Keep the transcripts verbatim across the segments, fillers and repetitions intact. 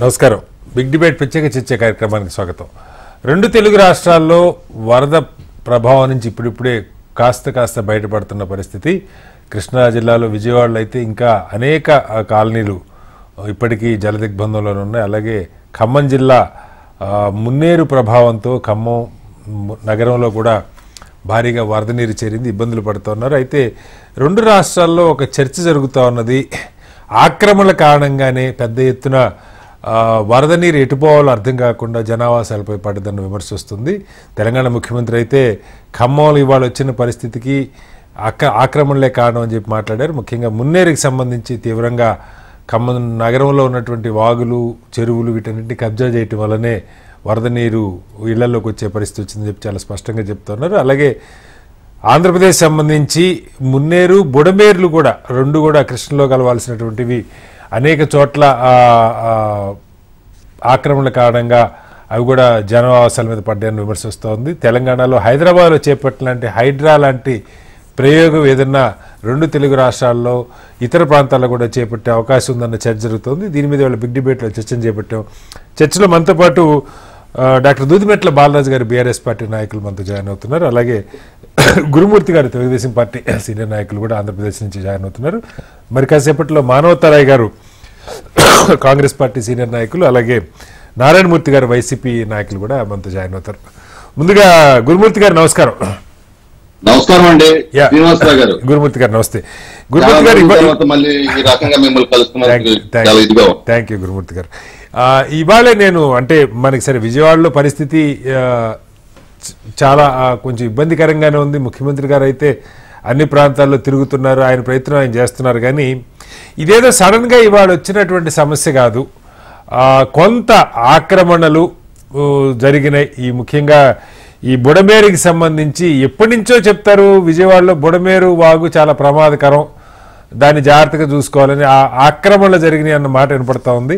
నమస్కారం. Big debate ప్రత్యేక చర్చ కార్యక్రమానికి స్వాగతం. రెండు తెలుగు రాష్ట్రాల్లో వరద ప్రభావం నుంచి ఇప్పుడిప్పుడే కాస్త కాస్త బయటపడుతున్న పరిస్థితి. కృష్ణా జిల్లాలో విజయవాడలో అయితే ఇంకా అనేక కాలనీలు ఇప్పటికీ జలదిగ్బంధంలో ఉన్నాయి. అలాగే ఖమ్మం జిల్లా మున్నేరు ప్రభావంతో ఖమ్మం నగరంలో కూడా భారీగా వరద నీరు చేరింది, ఇబ్బందులు పడుతున్నారు. అయితే రెండు రాష్ట్రాల్లో ఒక చర్చ జరుగుతూ ఉన్నది. ఆక్రమణల కారణంగానే పెద్ద ఎత్తున వరద నీరు ఎటుపోవాలో అర్థం కాకుండా జనావాసాలపై పడ్డదన్న విమర్శ వస్తుంది. తెలంగాణ ముఖ్యమంత్రి అయితే ఖమ్మంలో ఇవాళ వచ్చిన పరిస్థితికి ఆక్ర ఆక్రమణలే కారణం అని చెప్పి మాట్లాడారు. ముఖ్యంగా మున్నేరుకి సంబంధించి తీవ్రంగా ఖమ్మం నగరంలో ఉన్నటువంటి వాగులు, చెరువులు వీటన్నింటినీ కబ్జా చేయటం వల్లనే వరద నీరు ఇళ్లలోకి వచ్చే పరిస్థితి వచ్చిందని చెప్పి చాలా స్పష్టంగా చెప్తున్నారు. అలాగే ఆంధ్రప్రదేశ్ సంబంధించి మున్నేరు, బుడమేర్లు కూడా రెండు కూడా కృష్ణలో కలవాల్సినటువంటివి అనేక చోట్ల ఆక్రమణల కారణంగా అవి కూడా జనవాసాల మీద పడ్డాయని విమర్శ వస్తోంది. తెలంగాణలో హైదరాబాద్లో చేపట్టిన హైడ్రా లాంటి ప్రయోగం ఏదన్నా రెండు తెలుగు రాష్ట్రాల్లో ఇతర ప్రాంతాల్లో కూడా చేపట్టే అవకాశం ఉందన్న చర్చ జరుగుతోంది. దీని మీద వాళ్ళ బిగ్ డిబేట్లో చర్చను చేపట్టాం. చర్చలో మనతో పాటు డాక్టర్ దూదిమెట్ల బాలరాజు గారు బీఆర్ఎస్ పార్టీ నాయకులు మనతో జాయిన్ అవుతున్నారు. అలాగే గురుమూర్తి గారు తెలుగుదేశం పార్టీ సీనియర్ నాయకులు కూడా ఆంధ్రప్రదేశ్ నుంచి జాయిన్ అవుతున్నారు. మరి కాసేపట్లో మానవతారాయ్ గారు కాంగ్రెస్ పార్టీ సీనియర్ నాయకులు, అలాగే నారాయణమూర్తి గారు వైసీపీ నాయకులు కూడా మనతో జాయిన్ అవుతారు. ముందుగా గురుమూర్తి గారు నమస్కారం. నమస్కారం అండి. గురుమూర్తి గారు నమస్తే. గురుమూర్తి గారు థ్యాంక్ యూ గురుమూర్తి గారు. ఇవాళే నేను అంటే మనకి సరే విజయవాడలో పరిస్థితి చాలా కొంచెం ఇబ్బందికరంగానే ఉంది. ముఖ్యమంత్రి గారు అయితే అన్ని ప్రాంతాల్లో తిరుగుతున్నారు, ఆయన ప్రయత్నం ఆయన చేస్తున్నారు. కానీ ఇదేదో సడన్గా ఇవాళ వచ్చినటువంటి సమస్య కాదు. కొంత ఆక్రమణలు జరిగినాయి. ఈ ముఖ్యంగా ఈ బుడమేరుకి సంబంధించి ఎప్పటి నుంచో చెప్తారు విజయవాడలో బుడమేరు వాగు చాలా ప్రమాదకరం, దాన్ని జాగ్రత్తగా చూసుకోవాలని. ఆ ఆక్రమణలు జరిగినాయి అన్న మాట వినపడతా ఉంది.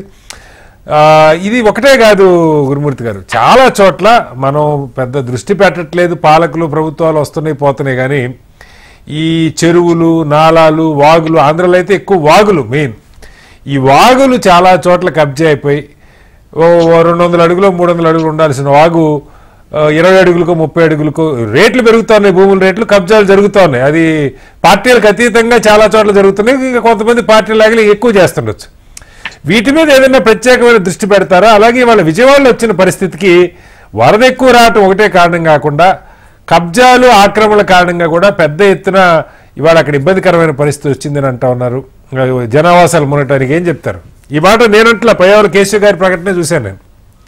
ఇది ఒకటే కాదు గురుమూర్తి గారు, చాలా చోట్ల మనం పెద్ద దృష్టి పెట్టట్లేదు. పాలకులు ప్రభుత్వాలు వస్తున్నాయి పోతున్నాయి, కానీ ఈ చెరువులు, నాలాలు, వాగులు, ఆంధ్రలో అయితే ఎక్కువ వాగులు మెయిన్. ఈ వాగులు చాలా చోట్ల కబ్జా అయిపోయి ఓ రెండు వందల అడుగులు మూడు వందల అడుగులు ఉండాల్సిన వాగు ఇరవై అడుగులకు ముప్పై అడుగులకు రేట్లు పెరుగుతున్నాయి. భూముల రేట్లు, కబ్జాలు జరుగుతూ ఉన్నాయి. అది పార్టీలకు అతీతంగా చాలా చోట్ల జరుగుతున్నాయి. ఇంకా కొంతమంది పార్టీలు లాగా ఎక్కువ చేస్తుండొచ్చు. వీటి మీద ఏదైనా ప్రత్యేకమైన దృష్టి పెడతారా? అలాగే వాళ్ళ విజయవాడలో వచ్చిన పరిస్థితికి వరద ఎక్కువ రావటం ఒకటే కారణం కాకుండా కబ్జాలు, ఆక్రమణల కారణంగా కూడా పెద్ద ఎత్తున ఇవాళ అక్కడ ఇబ్బందికరమైన పరిస్థితి వచ్చిందని అంటా ఉన్నారు. జనావాసాలు మునటానికి ఏం చెప్తారు? ఈ మాట నేనంట్లా పయ్యావుల కేశవ్ గారి ప్రకటన చూశాను నేను.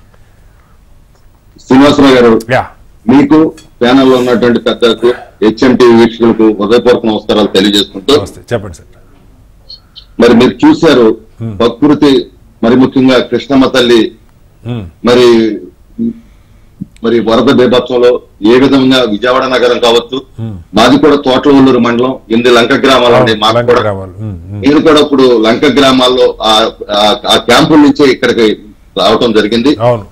శ్రీనివాసరావు గారు, మీకు ప్యానల్ లో ఉన్నటువంటి పెద్దలకు, హెచ్ఎంటీ వీక్షకులకు హృదయపూర్వక నమస్కారాలు తెలియజేసుకుంటూ చెప్పండి సార్. మరి మీరు చూశారు ప్రకృతి, మరి ముఖ్యంగా కృష్ణమ్మ తల్లి మరి మరి వరద బీభత్సంలో ఏ విధంగా విజయవాడ నగరం కావచ్చు, మాది కూడా తోటలూరు మండలం, ఎనిమిది లంక గ్రామాలు అండి మాకు కూడా. నేను కూడా ఇప్పుడు లంక గ్రామాల్లో ఆ క్యాంపుల నుంచే ఇక్కడికి రావటం జరిగింది.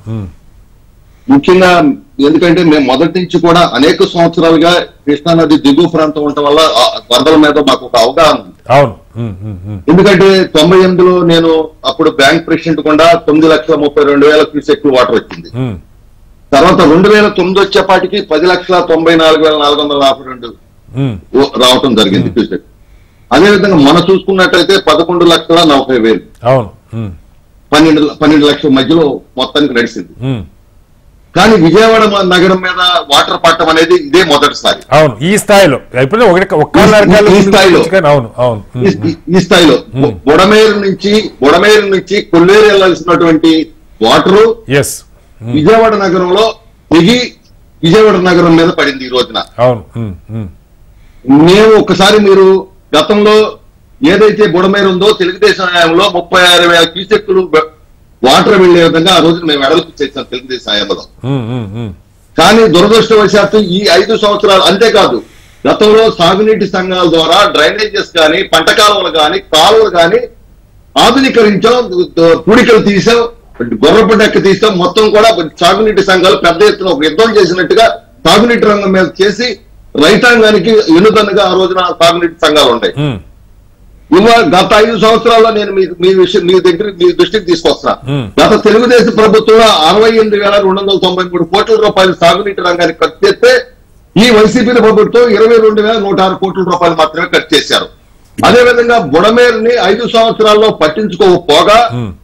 ముఖ్యంగా ఎందుకంటే మేము మొదటి నుంచి కూడా అనేక సంవత్సరాలుగా కృష్ణానది దిగువ ప్రాంతం ఉండటం వల్ల వరదల మీద మాకు ఒక అవగాహన ఉంది. ఎందుకంటే తొంభై ఎనిమిదిలో నేను అప్పుడు బ్యాంక్ ప్రెసిడెంట్ కూడా తొమ్మిది లక్షల ముప్పై రెండు వేల క్యూసెక్ వాటర్ వచ్చింది. తర్వాత రెండు వేల తొమ్మిది వచ్చేపాటికి పది లక్షల తొంభై నాలుగు వేల నాలుగు వందల నలభై రెండు రావటం జరిగింది క్యూసెక్. అదేవిధంగా మనం చూసుకున్నట్టయితే పదకొండు లక్షల నలభై వేలు పన్నెండు పన్నెండు లక్షల మధ్యలో మొత్తానికి నడిచింది. కానీ విజయవాడ నగరం మీద వాటర్ పట్టడం అనేది ఇదే మొదటిసారి. అవును, ఈ స్థాయిలో ఈ స్థాయిలో ఈ స్థాయిలో బుడమేరు నుంచి బుడమేరు నుంచి కొల్లేరు వెళ్లాల్సినటువంటి వాటరు విజయవాడ నగరంలో దిగి విజయవాడ నగరం మీద పడింది ఈ రోజున. మేము ఒకసారి మీరు గతంలో ఏదైతే బుడమేరు ఉందో తెలుగుదేశం హయాంలో ముప్పై ఆరు వేల క్యూసెక్కులు వాటర్ వెళ్లే విధంగా ఆ రోజు మేము వెడల్పు చేసాం తెలుగుదేశం హయాంలో. కానీ దురదృష్టవశాత్తు ఈ ఐదు సంవత్సరాలు, అంతేకాదు గతంలో సాగునీటి సంఘాల ద్వారా డ్రైనేజెస్ కానీ, పంట కాలువలు కానీ, కాలువలు కానీ ఆధునీకరించాం, పూడికలు తీసాం, గొర్రపు డెక్క తీసాం. మొత్తం కూడా సాగునీటి సంఘాలు పెద్ద ఎత్తున ఒక యుద్ధం చేసినట్టుగా సాగునీటి రంగం మీద చేసి రైతాంగానికి ఎన్నుదన్నుగా ఆ రోజున సాగునీటి సంఘాలు ఉన్నాయి. ఇవాళ గత ఐదు సంవత్సరాల్లో నేను మీ మీ విషయం మీ దగ్గర మీ దృష్టికి తీసుకొస్తున్నా. గత తెలుగుదేశం ప్రభుత్వంలో అరవై ఎనిమిది వేల రెండు వందల తొంభై మూడు కోట్ల రూపాయలు సాగునీటి రంగానికి ఖర్చు చేస్తే ఈ వైసీపీ ప్రభుత్వం ఇరవై రెండు వేల నూట ఆరు కోట్ల రూపాయలు మాత్రమే ఖర్చు చేశారు. అదేవిధంగా బుడమేరుని ఐదు సంవత్సరాల్లో పట్టించుకోకపోగా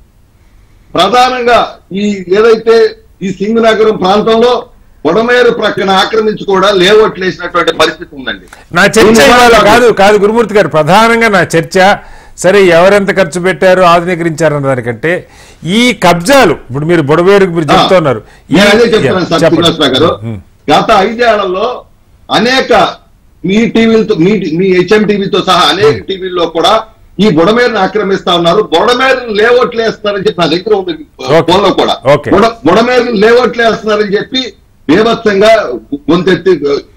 ప్రధానంగా ఈ ఏదైతే ఈ సింగనగరం ప్రాంతంలో బుడమేరు ప్రక్కన ఆక్రమించి కూడా లేఅవుట్లు వేసినటువంటి పరిస్థితి ఉందండి. నా చర్చ కాదు కాదు గురుమూర్తి గారు, ప్రధానంగా నా చర్చ సరే ఎవరెంత ఖర్చు పెట్టారు ఆధునీకరించారన్న దానికంటే ఈ కబ్జాలు ఇప్పుడు మీరు బుడమేరుకు మీరు చెప్తున్నారు. అదే చెప్తున్నాను సార్ శ్రీనివాసరావు గారు, గత ఐదేళ్లలో అనేక మీ టీవీలతో మీ మీ హెచ్ఎం టీవీతో సహా అనేక టీవీల్లో కూడా ఈ బుడమేరుని ఆక్రమిస్తా ఉన్నారు, బుడమేరుని లేఅవుట్లు వేస్తున్నారని చెప్పి నా దగ్గర ఉంది ఫోన్ లో కూడా బుడమేరుని లేఅవుట్లు వేస్తున్నారని చెప్పి బీభత్సంగా గొంతెత్తి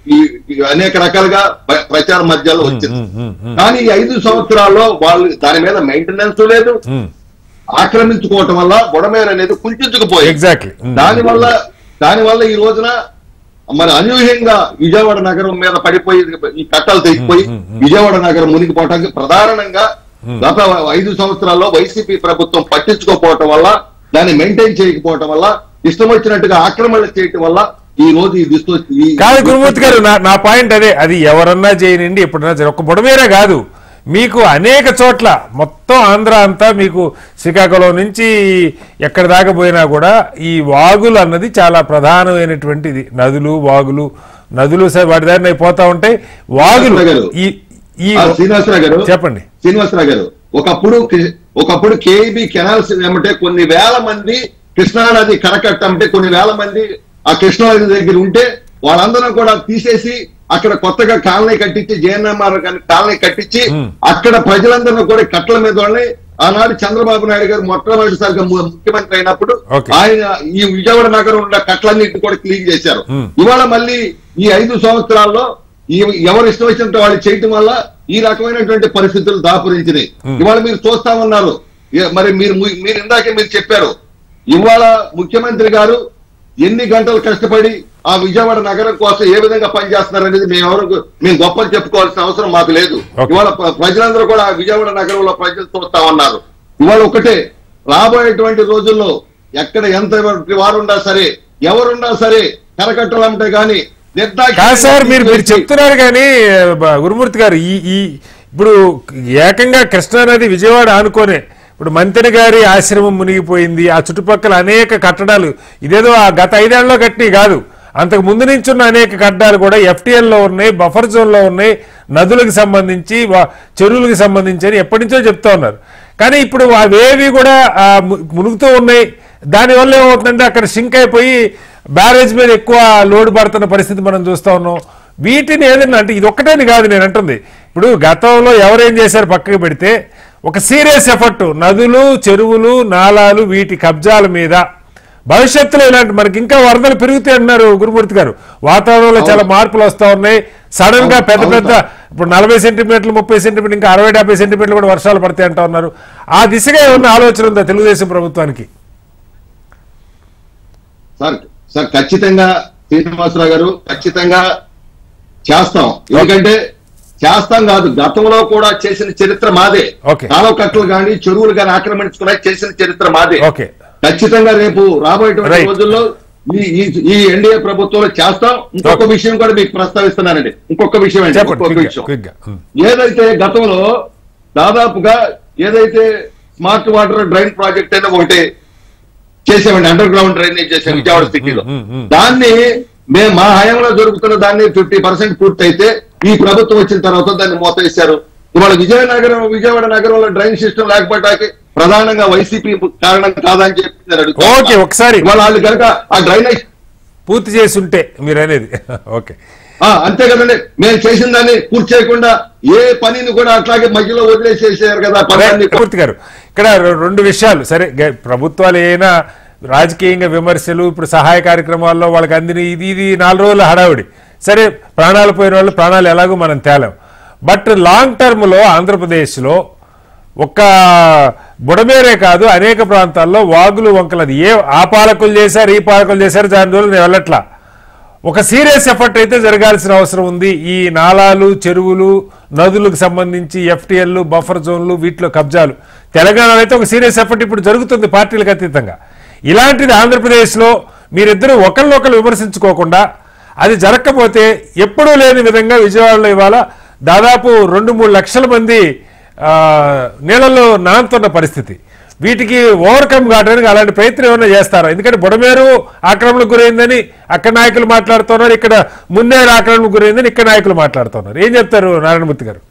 అనేక రకాలుగా ప్రచార మధ్యాలో వచ్చింది. కానీ ఈ ఐదు సంవత్సరాల్లో వాళ్ళు దాని మీద మెయింటెనెన్స్ లేదు, ఆక్రమించుకోవటం వల్ల బుడమేరు అనేది కుంచుకుపోయింది. ఎగ్జాక్ట్లీ దానివల్ల దానివల్ల ఈ రోజున మరి అనూహ్యంగా విజయవాడ నగరం మీద పడిపోయి ఈ కట్టలు తెగిపోయి విజయవాడ నగరం మునిగిపోవటానికి ప్రధానంగా గత ఐదు సంవత్సరాల్లో వైసీపీ ప్రభుత్వం పట్టించుకోకపోవటం వల్ల, దాన్ని మెయింటైన్ చేయకపోవటం వల్ల, ఇష్టం వచ్చినట్టుగా ఆక్రమణ చేయటం వల్ల ఈ రోజు ఈ దుస్థితి. కాదు గురుమూర్తి గారు, నా పాయింట్ అదే, అది ఎవరన్నా చేయనండి ఎప్పుడన్నా సరే, ఒక్క బుడమేరే కాదు మీకు అనేక చోట్ల మొత్తం ఆంధ్ర అంతా మీకు శ్రీకాకుళం నుంచి ఎక్కడ దాకా పోయినా కూడా ఈ వాగులు అన్నది చాలా ప్రధానమైనటువంటిది. నదులు వాగులు నదులు వాటి దారిని పోతా ఉంటాయి. వాగులు ఈ శ్రీనివాసరావు గారు చెప్పండి. శ్రీనివాసరావు గారు ఒకప్పుడు ఒకప్పుడు కేఈబీ కెనాల్స్ ఏమంటే కొన్ని వేల మంది కృష్ణానది కరకట్టంటే కొన్ని వేల మంది ఆ కృష్ణానది దగ్గర ఉంటే వాళ్ళందరూ కూడా తీసేసి అక్కడ కొత్తగా కాలనీ కట్టించి జేఎన్ఎంఆర్ కాలనీ కట్టించి అక్కడ ప్రజలందరూ కూడా కట్టల మీద వాళ్ళని ఆనాడు చంద్రబాబు నాయుడు గారు మొట్టమొదటిసారిగా ముఖ్యమంత్రి అయినప్పుడు ఆయన ఈ విజయవాడ నగరం ఉన్న కట్టలన్నింటినీ కూడా క్లీన్ చేశారు. ఇవాళ మళ్ళీ ఈ ఐదు సంవత్సరాల్లో ఈ ఎవరు ఇష్టం వచ్చినట్టు వాళ్ళు చేయటం వల్ల ఈ రకమైనటువంటి పరిస్థితులు దాపురించినాయి. ఇవాళ మీరు చూస్తా ఉన్నారు, మరి మీరు మీరు ఇందాకే మీరు చెప్పారు, ఇవాళ ముఖ్యమంత్రి గారు ఎన్ని గంటలు కష్టపడి ఆ విజయవాడ నగరం కోసం ఏ విధంగా పనిచేస్తున్నారు అనేది మేము ఎవరు మేము గొప్పలు చెప్పుకోవాల్సిన అవసరం మాకు లేదు. ఇవాళ ప్రజలందరూ కూడా విజయవాడ నగరంలో ప్రజలు చూస్తా ఉన్నారు. ఇవాళ ఒకటే, రాబోయేటువంటి రోజుల్లో ఎక్కడ ఎంత వారున్నా సరే ఎవరున్నా సరే కరకట్టలు అంటే గాని సార్ మీరు మీరు చెప్తున్నారు కానీ గురుమూర్తి గారు ఈ ఈ ఇప్పుడు ఏకంగా కృష్ణానది విజయవాడ ఆనుకోనే ఇప్పుడు మంత్రి గారి ఆశ్రమం మునిగిపోయింది, ఆ చుట్టుపక్కల అనేక కట్టడాలు ఇదేదో ఆ గత ఐదేళ్లలో కట్టి కాదు, అంతకు ముందు నుంచి ఉన్న అనేక కట్టడాలు కూడా ఎఫ్టీఎల్ లో ఉన్నాయి, బఫర్ జోన్ లో ఉన్నాయి, నదులకు సంబంధించి చెరువులకు సంబంధించి అని ఎప్పటి నుంచో చెప్తా ఉన్నారు. కానీ ఇప్పుడు అవేవి కూడా మునుగుతూ ఉన్నాయి. దానివల్ల ఏమవుతుందంటే అక్కడ సింక్ అయిపోయి బ్యారేజ్ మీద ఎక్కువ లోడ్ పడుతున్న పరిస్థితి మనం చూస్తా ఉన్నాం. వీటిని ఏదన్నా అంటే ఇది ఒక్కటేని కాదు నేను అంటుంది, ఇప్పుడు గతంలో ఎవరేం చేశారు పక్కకు పెడితే ఒక సీరియస్ ఎఫర్ట్ నదులు చెరువులు నాలాలు వీటి కబ్జాల మీద భవిష్యత్తులో ఇలాంటి మనకి ఇంకా వరదలు పెరుగుతాయి అంటున్నారు గురుమూర్తి గారు. వాతావరణంలో చాలా మార్పులు వస్తూ ఉన్నాయి. సడన్ గా పెద్ద పెద్ద ఇప్పుడు నలభై సెంటీమీటర్లు ముప్పై సెంటీమీటర్లు ఇంకా అరవై డెబ్బై సెంటీమీటర్లు కూడా వర్షాలు పడతాయి అంటా ఉన్నారు. ఆ దిశగా ఏమన్నా ఆలోచన ఉందా తెలుగుదేశం ప్రభుత్వానికి? సార్ సార్ ఖచ్చితంగా శ్రీనివాసరావు గారు ఖచ్చితంగా చేస్తాం. ఎందుకంటే చేస్తాం కాదు, గతంలో కూడా చేసిన చరిత్ర మాదే. కాలువ కట్టలు కానీ చెరువులు కానీ ఆక్రమించుకున్నా చేసిన చరిత్ర మాదే. ఖచ్చితంగా రేపు రాబోయేటువంటి రోజుల్లో ఈ ఈ ఎన్డీఏ ప్రభుత్వంలో చేస్తాం. ఇంకొక విషయం కూడా మీకు ప్రస్తావిస్తున్నానండి. ఇంకొక విషయం అండి ఇంకొక విషయం ఏదైతే గతంలో దాదాపుగా ఏదైతే స్మార్ట్ వాటర్ డ్రైన్ ప్రాజెక్ట్ అయినా ఒకటి చేసామండి, అండర్ గ్రౌండ్ డ్రైనేజ్ చేసాం విజయవాడ సిటీలో. దాన్ని మేము మా హయాంలో జరుగుతున్న దాన్ని ఫిఫ్టీ పర్సెంట్ పూర్తి అయితే ఈ ప్రభుత్వం వచ్చిన తర్వాత దాన్ని మోతేశారు. ఇవాళ విజయనగరం విజయవాడ నగరంలో డ్రైన్ సిస్టమ్ లేకపోవడానికి ప్రధానంగా వైసీపీ కారణం కాదని చెప్పి ఒకసారి వాళ్ళు కనుక ఆ డ్రైనేజ్ పూర్తి చేసి ఉంటే మీరు అనేది ఓకే అంతే కదండి. మేము చేసిన దాన్ని పూర్తి చేయకుండా ఏ పనిని కూడా అట్లాగే మధ్యలో వదిలేసేసారు కదా. పూర్తి గారు ఇక్కడ రెండు విషయాలు సరే, ప్రభుత్వాలు అయినా రాజకీయంగా విమర్శలు ఇప్పుడు సహాయ కార్యక్రమాల్లో వాళ్ళకి అందిన ఇది ఇది నాలుగు రోజుల హడావుడి సరే, ప్రాణాలు పోయిన వాళ్ళు ప్రాణాలు ఎలాగో మనం తేలాం. బట్ లాంగ్ టర్మ్లో ఆంధ్రప్రదేశ్లో ఒక్క బుడమేరే కాదు అనేక ప్రాంతాల్లో వాగులు వంకలది ఏ ఆ పాలకులు చేశారు ఈ పాలకులు చేశారు దాని రోజులు నేను వెళ్ళట్లా. ఒక సీరియస్ ఎఫర్ట్ అయితే జరగాల్సిన అవసరం ఉంది. ఈ నాలాలు, చెరువులు, నదులకు సంబంధించి ఎఫ్టీఎల్, బఫర్ జోన్లు, వీటిలో కబ్జాలు తెలంగాణలో అయితే ఒక సీరియస్ ఎఫర్ట్ ఇప్పుడు జరుగుతుంది పార్టీలకు అతీతంగా. ఇలాంటిది ఆంధ్రప్రదేశ్లో మీరిద్దరూ ఒకరినొకరు విమర్శించుకోకుండా అది జరగకపోతే ఎప్పుడూ లేని విధంగా విజయవాడలో ఇవాళ దాదాపు రెండు మూడు లక్షల మంది నీళ్ళల్లో నానుతున్న పరిస్థితి. వీటికి ఓవర్కమ్ కావడానికి అలాంటి ప్రయత్నం ఏమైనా చేస్తారా? ఎందుకంటే బుడమేరు ఆక్రమణకు గురైందని అక్కడ నాయకులు మాట్లాడుతున్నారు, ఇక్కడ మున్నేరు ఆక్రమణకు గురైందని ఇక్కడ నాయకులు మాట్లాడుతున్నారు. ఏం చెప్తారు నారాయణమూర్తి గారు?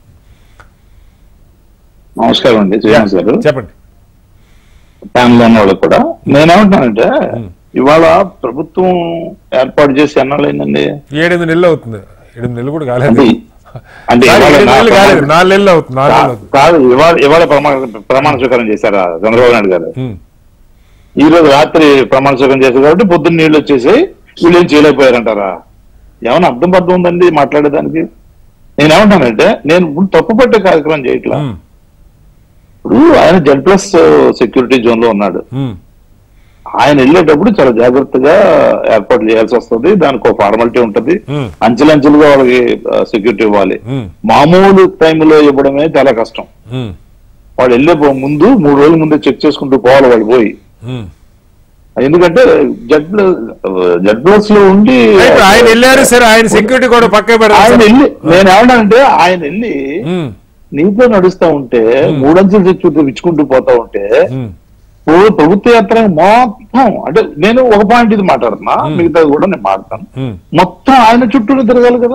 నమస్కారం అండి శ్రీనివాస్ గారు. చెప్పండి. ఫ్యామిలీ ఉన్న వాళ్ళు కూడా నేనేమంటున్నానంటే ఇవాళ ప్రభుత్వం ఏర్పాటు చేసి ఎన్నాళ్ళు అయిందండి? ఏడెనిమిది నెలలు అవుతుంది. ఎనిమిది నెలలు కూడా కాలేదు, అంటే నాలుగు నెలలు అవుతుంది. కాదు, ఇవాళ ఇవాళ ప్రమాణ ప్రమాణ స్వీకారం చేశారా చంద్రబాబు నాయుడు గారు? ఈ రోజు రాత్రి ప్రమాణ స్వీకారం చేశారు కాబట్టి పొద్దున్న నీళ్ళు వచ్చేసి వీళ్ళు ఏం చేయలేకపోయారంటారా? ఏమైనా అర్థం పర్థం ఉందండి మాట్లాడేదానికి? నేనేమంటానంటే నేను తప్పు పట్టే కార్యక్రమం చేయట్లా. ఇప్పుడు ఆయన జెడ్ ప్లస్ సెక్యూరిటీ జోన్ లో ఉన్నాడు. ఆయన వెళ్ళేటప్పుడు చాలా జాగ్రత్తగా ఏర్పాటు చేయాల్సి వస్తుంది. దానికి ఒక ఫార్మాలిటీ ఉంటది, అంచెలంచెలుగా వాళ్ళకి సెక్యూరిటీ ఇవ్వాలి. మామూలు టైంలో ఇవ్వడమే చాలా కష్టం. వాళ్ళు వెళ్ళే ముందు మూడు రోజుల ముందే చెక్ చేసుకుంటూ పోవాలి వాళ్ళు పోయి. ఎందుకంటే జెడ్ ప్లస్ జెడ్ ప్లస్ లో ఉండి ఆయన వెళ్ళారు సరే, ఆయన సెక్యూరిటీ కూడా పక్క ఆయన వెళ్ళి నేను ఏమన్నానంటే ఆయన వెళ్ళి నీతో నడుస్తా ఉంటే మూడంచెలు సెక్యూరిటీ ఇచ్చుకుంటూ పోతా ఉంటే ఓ ప్రభుత్వ యాత్ర మొత్తం అంటే నేను ఒక పాయింట్ ఇది మాట్లాడుతున్నా, మిగతా కూడా నేను మాట్లాడతాను. మొత్తం ఆయన చుట్టూనే తిరగాలి కదా.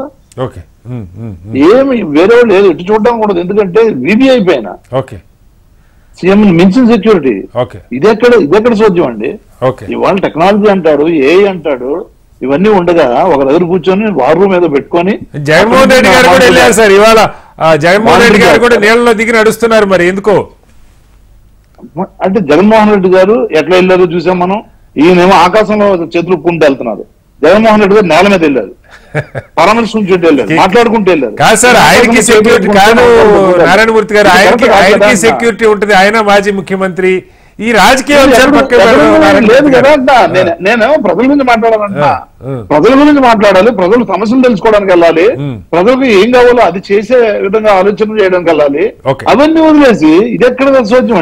ఏమి వేరే వాళ్ళు లేదు ఇటు చూడడం కూడా, ఎందుకంటే వీబీ అయిపోయినా సీఎం మించిన సెక్యూరిటీ. ఇదెక్కడ ఇదెక్కడ సోద్యం అండి? ఇవాళ టెక్నాలజీ అంటాడు, ఏఐ అంటాడు, ఇవన్నీ ఉండగా ఒక దగ్గర కూర్చొని వార్ రూమ్ ఏదో పెట్టుకొని జగన్మోహన్ రెడ్డి గారు కూడా వెళ్ళారు సార్. ఇవాళ జగన్మోహన్ రెడ్డి గారు కూడా నీళ్ళలో దిగి నడుస్తున్నారు. మరి ఎందుకో అంటే జగన్మోహన్ రెడ్డి గారు ఎట్లా వెళ్ళారో చూసాం మనం. ఈయనేమో ఆకాశంలో చేతులు పుంటూ వెళ్తున్నారు, జగన్మోహన్ రెడ్డి గారు నేల మీద వెళ్ళారు, పరామర్శించుకుంటూ వెళ్ళారు, మాట్లాడుకుంటూ వెళ్ళారు. కాదు సార్, ఆయనకి సెక్యూరిటీ కాదు నారాయణమూర్తి గారు, ఆయనకి ఆయనకి సెక్యూరిటీ ఉంటుంది. ఆయన మాజీ ముఖ్యమంత్రి. ఈ రాజకీయం లేదు కదా. నేనేమో ప్రజల గురించి మాట్లాడాలంటున్నా. ప్రజల గురించి మాట్లాడాలి, ప్రజలు సమస్యలు తెలుసుకోవడానికి వెళ్ళాలి, ప్రజలకు ఏం కావాలో అది చేసే విధంగా ఆలోచన చేయడానికి వెళ్ళాలి. అవన్నీ వదిలేసి ఇది ఎక్కడ సోద్యం?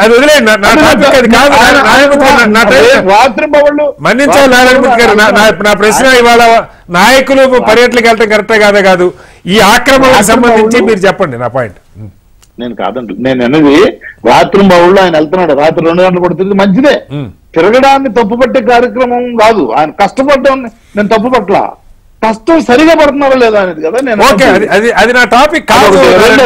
రాత్రి పవళ్ళు మన్నించాలి నారాయణమూర్తి గారు. నా ప్రశ్న ఇవాళ నాయకులు పర్యటనకి వెళ్ళటం కరెక్టే కాదా కాదు, ఈ ఆక్రమణకు సంబంధించి మీరు చెప్పండి నా పాయింట్. నేను కాదంటు నేను అన్నది రాత్రి బావుల్లో ఆయన వెళ్తున్నాడు, రాత్రి రెండు గంటలు కూడా తిరిగి మంచిదే. తిరగడాన్ని తప్పుపట్టే కార్యక్రమం కాదు. ఆయన కష్టపడ్డం నేను తప్పు పట్ల, కష్టం సరిగా పడుతున్నారో లేదా అనేది కదా నేను. అది నా టాపిక్ కాదు.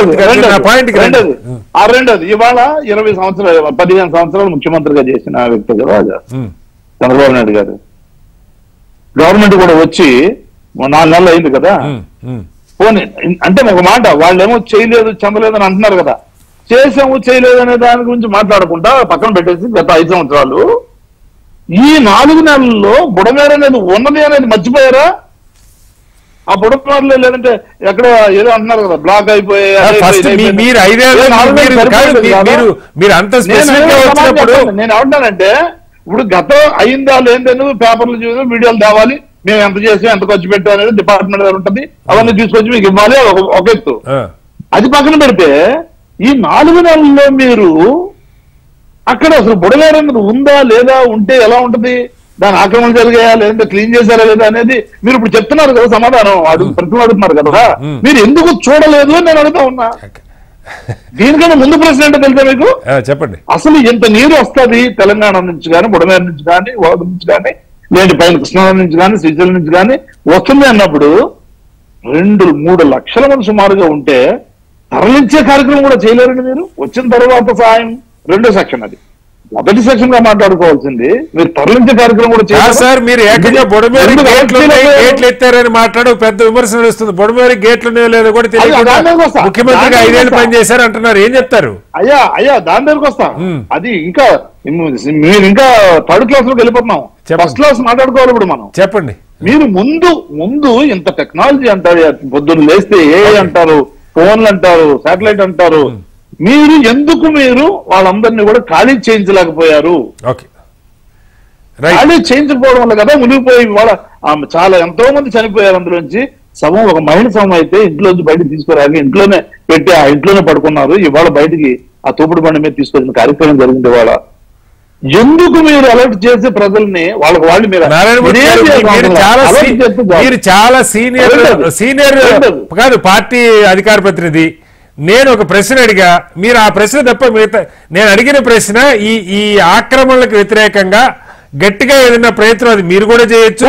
ఆ రెండోది ఇవాళ ఇరవై సంవత్సరాలు పదిహేను సంవత్సరాలు ముఖ్యమంత్రిగా చేసిన వ్యక్తి కదా చంద్రబాబు నాయుడు గారు. గవర్నమెంట్ కూడా వచ్చి నాలుగు నెలలు అయింది కదా. పోనీ అంటే ఒక మాట, వాళ్ళేమో చేయలేదు చెందలేదు అని అంటున్నారు కదా. చేసాము చేయలేదు అనే దాని గురించి మాట్లాడకుండా పక్కన పెట్టేసి గత ఐదు సంవత్సరాలు ఈ నాలుగు నెలల్లో బుడమేర అనేది ఉన్నది అనేది మర్చిపోయారా? ఆ బుడమేరలో లేదంటే ఎక్కడ ఏదో అంటున్నారు కదా బ్లాక్ అయిపోయాయి. నేను ఏమంటానంటే ఇప్పుడు గతం అయిందా లేదని పేపర్లు చూసి వీడియోలు తేవాలి, మేము ఎంత చేసాం ఎంత ఖర్చు పెట్టాం అనేది డిపార్ట్మెంట్ దగ్గర ఉంటుంది, అవన్నీ తీసుకొచ్చి మీకు ఇవ్వాలి ఒక ఎత్తు. అది పక్కన పెడితే ఈ నాలుగు నెలల్లో మీరు అక్కడ అసలు బుడమేరు అనేది ఉందా లేదా, ఉంటే ఎలా ఉంటుంది, దాని ఆక్రమణ జరిగాయా లేదంటే క్లీన్ చేశారా లేదా అనేది మీరు ఇప్పుడు చెప్తున్నారు కదా సమాధానం అడుగు ప్రతి అడుగుతున్నారు కదా. మీరు ఎందుకు చూడలేదు అని నేను అడుగుతా ఉన్నా. దీనికన్నా ముందు ప్రశ్న ఏంటో తెలుసా మీకు? చెప్పండి. అసలు ఇంత నీరు వస్తుంది తెలంగాణ నుంచి కానీ బుడమేరు నుంచి కానీ ఓద నుంచి కానీ లేదంటే పైన కృష్ణానది నుంచి కానీ శ్రీశైలం నుంచి కానీ వస్తుంది అన్నప్పుడు రెండు మూడు లక్షల మంది సుమారుగా ఉంటే తరలించే కార్యక్రమం కూడా చేయలేరండి మీరు. వచ్చిన తర్వాత సహాయం రెండో సెక్షన్, అది మొదటి సెక్షన్ గా మాట్లాడుకోవాల్సింది. మీరు తరలించే కార్యక్రమం కూడా చేయాలి సార్. మీరు ఏకంగా బుడమేరు గేట్లు ఎత్తారని మాట్లాడు పెద్ద విమర్శ నడుస్తుంది. బుడమేరు గేట్లు లేదో కూడా తెలియదు, ముఖ్యమంత్రిగా ఐదేళ్ళు పనిచేశారు అంటున్నారు. ఏం చెప్తారు? అయ్యా అయ్యా దాని దగ్గరకు వస్తా. అది ఇంకా మీరు ఇంకా థర్డ్ క్లాస్ లోకి వెళ్ళిపోతున్నాం. ఫస్ట్ క్లాస్ మాట్లాడుకోవాలి ఇప్పుడు మనం. చెప్పండి. మీరు ముందు ముందు ఇంత టెక్నాలజీ అంటారు, పొద్దున్న లేస్తే ఏ అంటారు, ఫోన్లు అంటారు, శాటిలైట్ అంటారు, మీరు ఎందుకు మీరు వాళ్ళందరినీ కూడా ఖాళీ చేయించలేకపోయారు? ఓకే ఖాళీ చేయించకపోవడం వల్ల కదా మునిగిపోయి వాళ్ళ చాలా ఎంతో మంది చనిపోయారు అందులోంచి. శవం ఒక మహిళ శవం అయితే ఇంట్లోంచి బయటకు తీసుకురాక ఇంట్లోనే పెట్టి ఆ ఇంట్లోనే పడుకున్నారు. ఇవాళ బయటికి ఆ తోపుడు బండి మీద తీసుకొచ్చిన కార్యక్రమం జరిగింది. ఇవాళ ఎందుకు మీరు అలర్ట్ చేసి ప్రజల్ని వాళ్ళకి వాళ్ళు మీరు మీరు చాలా సీనియర్ సీనియర్ కాదు పార్టీ అధికార ప్రతినిధి. నేను ఒక ప్రశ్న అడిగా, మీరు ఆ ప్రశ్న తప్ప మిగతా నేను అడిగిన ప్రశ్న ఈ ఈ ఆక్రమణలకు వ్యతిరేకంగా గట్టిగా ఏదైనా ప్రయత్నం అది మీరు కూడా చేయొచ్చు,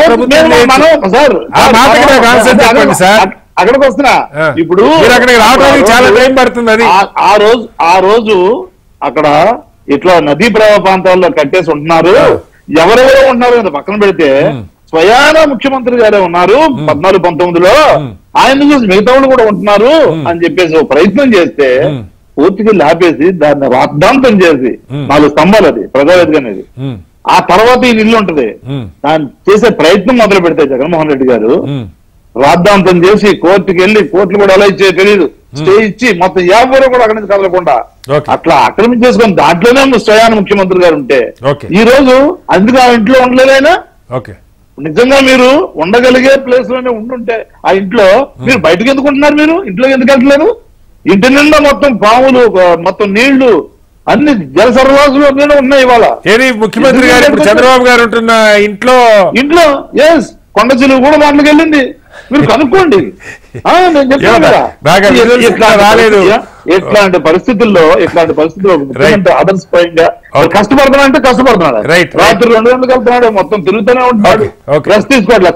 చెప్పండి సార్. అక్కడికి వస్తున్నా ఇప్పుడు అక్కడికి రావడానికి చాలా టైం పడుతుంది. అది ఆ రోజు ఆ రోజు అక్కడ ఇట్లా నదీ ప్రవాహ ప్రాంతాల్లో కట్టేసి ఉంటున్నారు. ఎవరెవరో ఉంటున్నారు కదా పక్కన పెడితే స్వయాన ముఖ్యమంత్రి గారే ఉన్నారు పద్నాలుగు పంతొమ్మిదిలో. ఆయన చూసి మిగతా వాళ్ళు కూడా ఉంటున్నారు అని చెప్పేసి ఒక ప్రయత్నం చేస్తే పూర్తిగా లాపేసి దాన్ని రాద్ధాంతం చేసి నాలుగు స్తంభాలు అది ప్రజావేదిక అనేది. ఆ తర్వాత ఈ ఇల్లు ఉంటది, దాన్ని చేసే ప్రయత్నం మొదలు పెడితే జగన్మోహన్ రెడ్డి గారు రాద్ధాంతం చేసి కోర్టుకి వెళ్ళి కోర్టులు కూడా ఎలా ఇచ్చే తెలియదు స్టే ఇచ్చి మొత్తం ఎవరు కూడా అక్కడి నుంచి కదలకుండా అట్లా ఆక్రమించేసుకొని దాంట్లోనే స్వయాన ముఖ్యమంత్రి గారు ఉంటే ఈ రోజు అందుకు ఆ ఇంట్లో ఉండలేదైనా నిజంగా మీరు ఉండగలిగే ప్లేస్ లోనే ఉండుంటే ఆ ఇంట్లో మీరు బయటకు ఎందుకు ఉంటున్నారు? మీరు ఇంట్లో ఎందుకు వెళ్ళలేరు? ఇంటి నిండా మొత్తం పాములు మొత్తం నీళ్లు అన్ని జల సరఫరాసులు ఉన్నాయి. ఇవాళ ఏది ముఖ్యమంత్రి గారు చంద్రబాబు గారు ఉంటున్న ఇంట్లో ఇంట్లో ఎస్ కొండ చెరువు కూడా దాంట్లోకి వెళ్ళింది. మీరు కనుక్కోండి. నేను చెప్పాను కదా రాలేదు. ఎట్లాంటి పరిస్థితుల్లో ఎట్లాంటి పరిస్థితుల్లో ఆదర్శప్రాయంగా కష్టపడుతున్నా అంటే కష్టపడుతున్నాడు. రాత్రి రెండు గంటలకు వెళ్తున్నాడు, మొత్తం తిరుగుతూనే ఉంటాడు. రెస్ట్ తీసుకోవట్లేదు.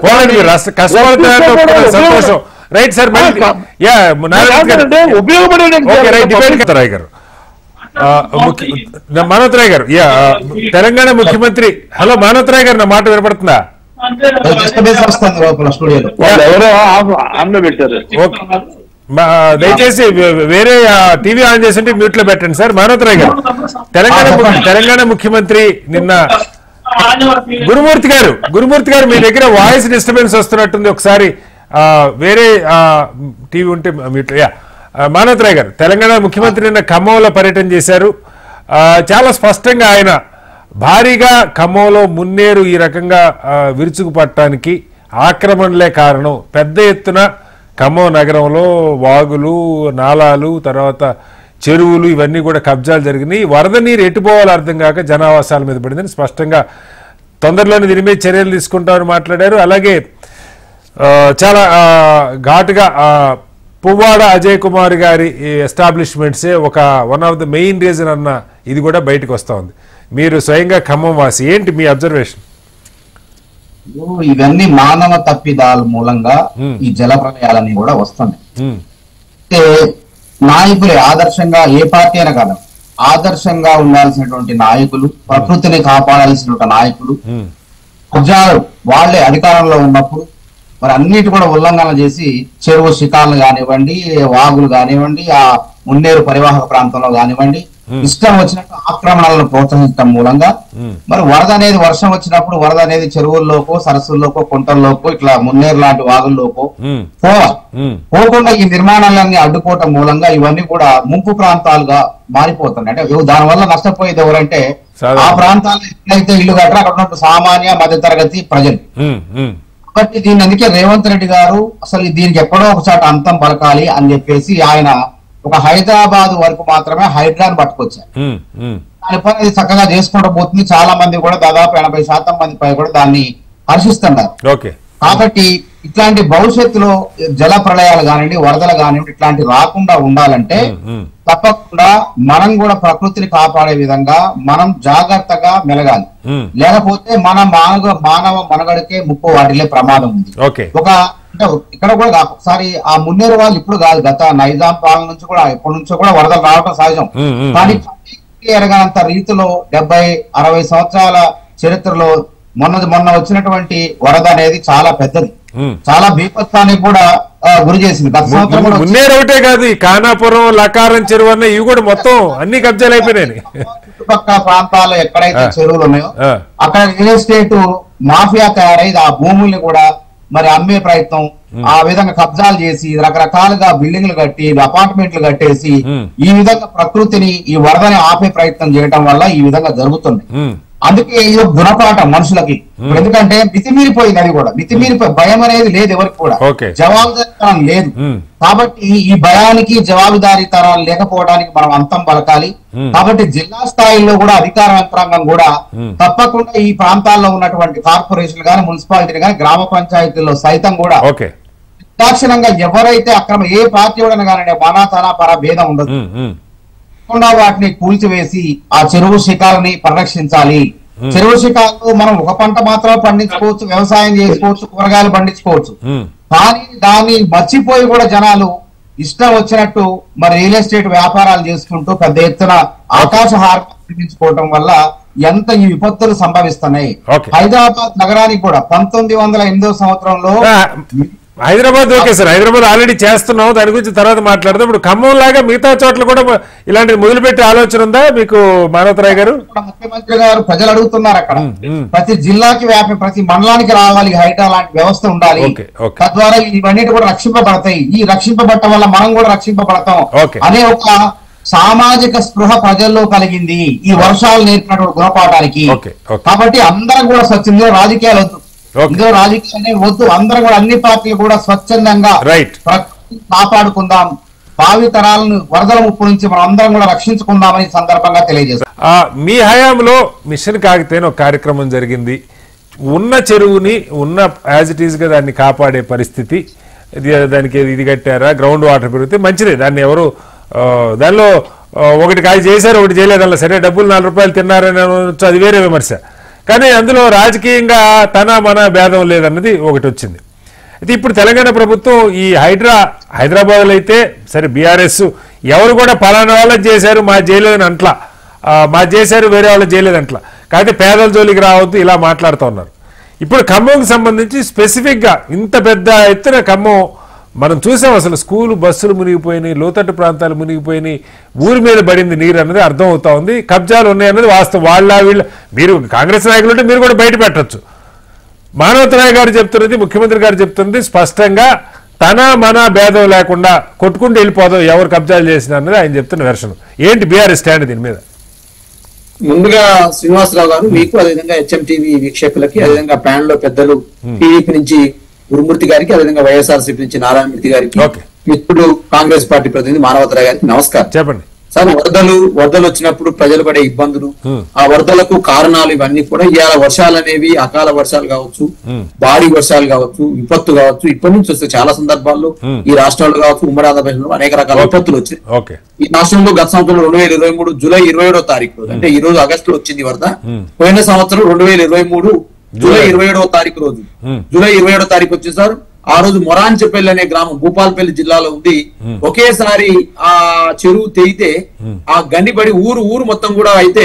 ఉపయోగపడే గారు మానవతరాయ్ గారు యా తెలంగాణ ముఖ్యమంత్రి. హలో మానవతరాయ్ గారు, నా మాట వినపడుతుందా? దయచేసి వేరే టీవీ ఆన్ చేసి మ్యూట్ లో పెట్టండి సార్. మానవతరాయ్ గారు, తెలంగాణ తెలంగాణ ముఖ్యమంత్రి నిన్న గురుమూర్తి గారు గురుమూర్తి గారు మీ దగ్గర వాయిస్ డిస్టర్బెన్స్ వస్తున్నట్టుంది. ఒకసారి వేరే టీవీ ఉంటే మ్యూట్. యా మానవతరాయ్ గారు, తెలంగాణ ముఖ్యమంత్రి నిన్న ఖమ్మంలో పర్యటన చేశారు. చాలా స్పష్టంగా ఆయన భారీగా ఖమ్మంలో మున్నేరు ఈ రకంగా విరుచుకుపట్టడానికి ఆక్రమణలే కారణం. పెద్ద ఎత్తున ఖమ్మం నగరంలో వాగులు, నాలాలు, తర్వాత చెరువులు ఇవన్నీ కూడా కబ్జాలు జరిగినాయి. వరద నీరు ఎటుపోవాలో అర్థం కాక జనావాసాల మీద పడిందని స్పష్టంగా తొందరలోనే దీని మీద చర్యలు తీసుకుంటామని మాట్లాడారు. అలాగే చాలా ఘాటుగా పువ్వాడ అజయ్ కుమార్ గారి ఎస్టాబ్లిష్మెంట్సే ఒక one of the main reason అన్న ఇది కూడా బయటకు వస్తా ఉంది. మీరు స్వయంగా ఖమ్మం వాసి, ఏంటి మీ అబ్జర్వేషన్? ఇవన్నీ మానవ తప్పిదాల మూలంగా ఈ జల ప్రళయాలన్నీ కూడా వస్తున్నాయి. అంటే నాయకులే ఆదర్శంగా, ఏ పార్టీ అయినా కాదు, ఆదర్శంగా ఉండాల్సినటువంటి నాయకులు, ప్రకృతిని కాపాడాల్సినటువంటి నాయకులు ప్రజలు వాళ్లే అధికారంలో ఉన్నప్పుడు మరి అన్నిటి కూడా ఉల్లంఘన చేసి చెరువు శిఖాలను కానివ్వండి, వాగులు కానివ్వండి, ఆ మున్నేరు పరివాహక ప్రాంతంలో కానివ్వండి, ఇష్టం వచ్చినట్టు ఆక్రమణలను ప్రోత్సహించడం మూలంగా మరి వరద అనేది వర్షం వచ్చినప్పుడు వరద అనేది చెరువుల్లోకో, సరస్సుల్లోకో, కుంటల్లోకో, ఇట్లా మున్నేరు లాంటి వాగుల్లోకో పోవాలి. పోకుండా ఈ నిర్మాణాలన్నీ అడ్డుకోవటం మూలంగా ఇవన్నీ కూడా ముంపు ప్రాంతాలుగా మారిపోతున్నాయి. అంటే దానివల్ల నష్టపోయేది ఎవరంటే ఆ ప్రాంతాల్లో ఎక్కడైతే ఇల్లు కట్టరా అక్కడ ఉన్న సామాన్య మధ్య తరగతి ప్రజలు. కాబట్టి దీన్ని అందుకే రేవంత్ రెడ్డి గారు అసలు దీనికి ఎక్కడో ఒకసారి అంతం పలకాలి అని చెప్పేసి ఆయన ఒక హైదరాబాద్ వరకు మాత్రమే హైడ్రాన్ పట్టుకొచ్చారు. దాని పని అది చక్కగా చేసుకుంటూ పోతుంది. చాలా మంది కూడా దాదాపు ఎనభై శాతం మంది పై కూడా దాన్ని హర్షిస్తున్నారు. కాబట్టి ఇట్లాంటి భవిష్యత్తులో జల ప్రళయాలు కానివ్వండి, వరదలు కానివ్వండి, ఇట్లాంటి రాకుండా ఉండాలంటే తప్పకుండా మనం కూడా ప్రకృతిని కాపాడే విధంగా మనం జాగ్రత్తగా మెలగాలి. లేకపోతే మన మానవ మానవ మనుగడకే ముప్పు వాటిల్లే ప్రమాదం ఉంది. ఒక అంటే ఇక్కడ కూడా ఒకసారి ఆ మున్నేరు వాళ్ళు ఇప్పుడు కాదు, గత నైజాం పాలన నుంచి కూడా ఎప్పటి నుంచో కూడా వరదలు రావడం సహజం. కానీ ఎరగనంత రీతిలో డెబ్బై అరవై సంవత్సరాల చరిత్రలో మొన్న మొన్న వచ్చినటువంటి వరద అనేది చాలా పెద్దది, చాలా బీభత్సానికి కూడా గురి చేసింది. గత సంవత్సరం కూడా మున్నేరు ఒకటే కాదు, ఖానాపురం, లకారం చెరువు అన్న ఇవి కూడా మొత్తం అన్ని కబ్జాలు అయిపోయినాయి. చుట్టుపక్కల ప్రాంతాల్లో ఎక్కడైతే చెరువులు ఉన్నాయో అక్కడ రియల్ ఎస్టేట్ మాఫియా తయారైంది. ఆ భూముల్ని కూడా మరి అమ్మే ప్రయత్నం, ఆ విధంగా కబ్జాలు చేసి రకరకాలుగా బిల్డింగ్లు కట్టి అపార్ట్మెంట్లు కట్టేసి ఈ విధంగా ప్రకృతిని ఈ వరదని ఆపే ప్రయత్నం చేయడం వల్ల ఈ విధంగా జరుగుతుంది. అందుకే ఇది ఒక గుణపాఠం మనుషులకి. ఎందుకంటే మితిమీరిపోయింది, అది కూడా మితిమీరిపోయి భయం అనేది లేదు ఎవరికి కూడా, జవాబుదారీతనం లేదు. కాబట్టి ఈ భయానికి జవాబుదారీతనం లేకపోవడానికి మనం అంతం పలకాలి. కాబట్టి జిల్లా స్థాయిలో కూడా అధికార యంత్రాంగం కూడా తప్పకుండా ఈ ప్రాంతాల్లో ఉన్నటువంటి కార్పొరేషన్ గానీ మున్సిపాలిటీ గానీ గ్రామ పంచాయతీల్లో సైతం కూడా నిర్దాక్షిణంగా ఎవరైతే అక్రమ ఏ పార్టీ కూడా కానీ మన తన పర భేదం ఉండదు, వాటిని కూల్చివేసి ఆ చెరువు శిఖాలని పరిరక్షించాలి. చెరువు శిఖాలు మనం ఒక పంట మాత్రమే పండించుకోవచ్చు, వ్యవసాయం చేసుకోవచ్చు, కూరగాయలు పండించుకోవచ్చు. కానీ దాన్ని మర్చిపోయి కూడా జనాలు ఇష్టం వచ్చినట్టు మరి రియల్ ఎస్టేట్ వ్యాపారాలు చేసుకుంటూ పెద్ద ఎత్తున ఆకాశ హారం నిర్మించుకోవటం వల్ల ఎంత ఈ విపత్తులు సంభవిస్తున్నాయి. హైదరాబాద్ నగరానికి కూడా పంతొమ్మిది వందల ఎనిమిదో సంవత్సరంలో Hyderabad okay sir, Hyderabad already చేస్తున్నాం, దాని గురించి తర్వాత మాట్లాడదాం. ఇప్పుడు ఖమ్మం లాగా మిగతా చోట్ల కూడా ఇలాంటి మొదలుపెట్టే ఆలోచన ఉందా మీకు మానవతరాయ్ గారు? ముఖ్యమంత్రి గారు ప్రజలు అడుగుతున్నారు అక్కడ ప్రతి జిల్లాకి వ్యాపి ప్రతి మండలానికి రావాలి హైడ్రా లాంటి వ్యవస్థ ఉండాలి, తద్వారా ఇవన్నీ కూడా రక్షింపబడతాయి. ఈ రక్షింపబడటం వల్ల మనం కూడా రక్షింపబడతాం అనే ఒక సామాజిక స్పృహ ప్రజల్లో కలిగింది ఈ వర్షాలు నేర్పినటువంటి గుణపాఠానికి. కాబట్టి అందరం కూడా స్వచ్ఛంగా రాజకీయాలు వద్దు, ఇదో రాజకీయాలే వద్దు, అందరం కూడా అన్ని పార్టీలు కూడా స్వచ్ఛందంగా కాపాడుకుందాం, భావి తరాలను వరదల ముప్పు నుంచి మనం అందరం కూడా రక్షించుకుందామని సందర్భంగా తెలియజేస్తాం. మీ హయాంలో మిషన్ కాకతీయ ఒక కార్యక్రమం జరిగింది, ఉన్న చెరువుని ఉన్న యాజ్ ఇట్ ఈస్ గా దాన్ని కాపాడే పరిస్థితి, దానికి ఇది కట్టారా, గ్రౌండ్ వాటర్ పెరిగితే మంచిదే, దాన్ని ఎవరు దానిలో ఒకటి కాయ చేశారు ఒకటి చేయలేదల్లా, సరే డబ్బులు నాలుగు రూపాయలు తిన్నారని అది వేరే విమర్శ, కానీ అందులో రాజకీయంగా తన మన భేదం లేదన్నది ఒకటి వచ్చింది. అయితే ఇప్పుడు తెలంగాణ ప్రభుత్వం ఈ హైడ్రా హైదరాబాద్లో అయితే సరే బీఆర్ఎస్ ఎవరు కూడా పలానా వాళ్ళని చేశారు మా చేయలేదని అంట్లా, మా చేశారు వేరే వాళ్ళు చేయలేదంట్లా, కాకపోతే పేదల జోలికి రావద్దు ఇలా మాట్లాడుతూ ఉన్నారు. ఇప్పుడు ఖమ్మంకి సంబంధించి స్పెసిఫిక్గా ఇంత పెద్ద ఎత్తున ఖమ్మం మనం చూసాం, అసలు స్కూలు బస్సులు మునిగిపోయినాయి, లోతట్టు ప్రాంతాలు మునిగిపోయినాయి, ఊరి మీద పడింది నీరు అన్నది అర్థం అవుతా ఉంది, కబ్జాలు ఉన్నాయన్నది వాస్తవం. వాళ్ళ వీళ్ళ మీరు కాంగ్రెస్ నాయకులు ఉంటే మీరు కూడా బయట పెట్టచ్చు. మానవతరాయ్ గారు చెప్తున్నది, ముఖ్యమంత్రి గారు చెప్తున్నది స్పష్టంగా తన మన భేదం లేకుండా కొట్టుకుంటూ వెళ్ళిపోదాం ఎవరు కబ్జాలు చేసిన అన్నది ఆయన చెప్తున్న వెర్షన్. ఏంటి బీఆర్ఎస్ స్టాండ్ దీని మీద? ముందుగా శ్రీనివాసరావు గారు మీకు, అదేవిధంగా హెచ్ఎం టీవీ వీక్షకులకి, అదేవిధంగా ప్యానల్ లో పెద్దలు టీడీపీ నుంచి గురుమూర్తి గారికి, అదేవిధంగా వైఎస్ఆర్సీపీ నుంచి నారాయణమూర్తి గారికి, మిత్రుడు కాంగ్రెస్ పార్టీ ప్రతినిధి మానవతరాయ్ గారికి నమస్కారం. చెప్పండి సార్. వరదలు వరదలు వచ్చినప్పుడు ప్రజలు పడే ఇబ్బందులు, ఆ వరదలకు కారణాలు ఇవన్నీ కూడా ఇవాళ వర్షాలు అనేవి అకాల వర్షాలు కావచ్చు, భారీ వర్షాలు కావచ్చు, విపత్తు కావచ్చు, ఇప్పటి నుంచి వస్తే చాలా సందర్భాల్లో ఈ రాష్ట్రాల్లో కావచ్చు, ఉమ్మడి ఆంధ్రప్రదేశ్లో అనేక రకాల విపత్తులు వచ్చాయి. ఈ రాష్ట్రంలో గత సంవత్సరం రెండు వేల ఇరవై మూడు జూలై ఇరవై ఏడో తారీఖు రోజు, అంటే ఈ రోజు ఆగస్టు లో వచ్చింది వరద. పోయిన సంవత్సరం రెండు వేల ఇరవై మూడు జూలై ఇరవై ఏడవ తారీఖు రోజు జూలై ఇరవై ఏడో తారీఖు వచ్చేసారు. ఆ రోజు మొరాంచెపల్లి అనే గ్రామం భూపాలపల్లి జిల్లాలో ఉంది. ఒకేసారి ఆ చెరువు తెగితే ఆ గండిపడి ఊరు ఊరు మొత్తం కూడా అయితే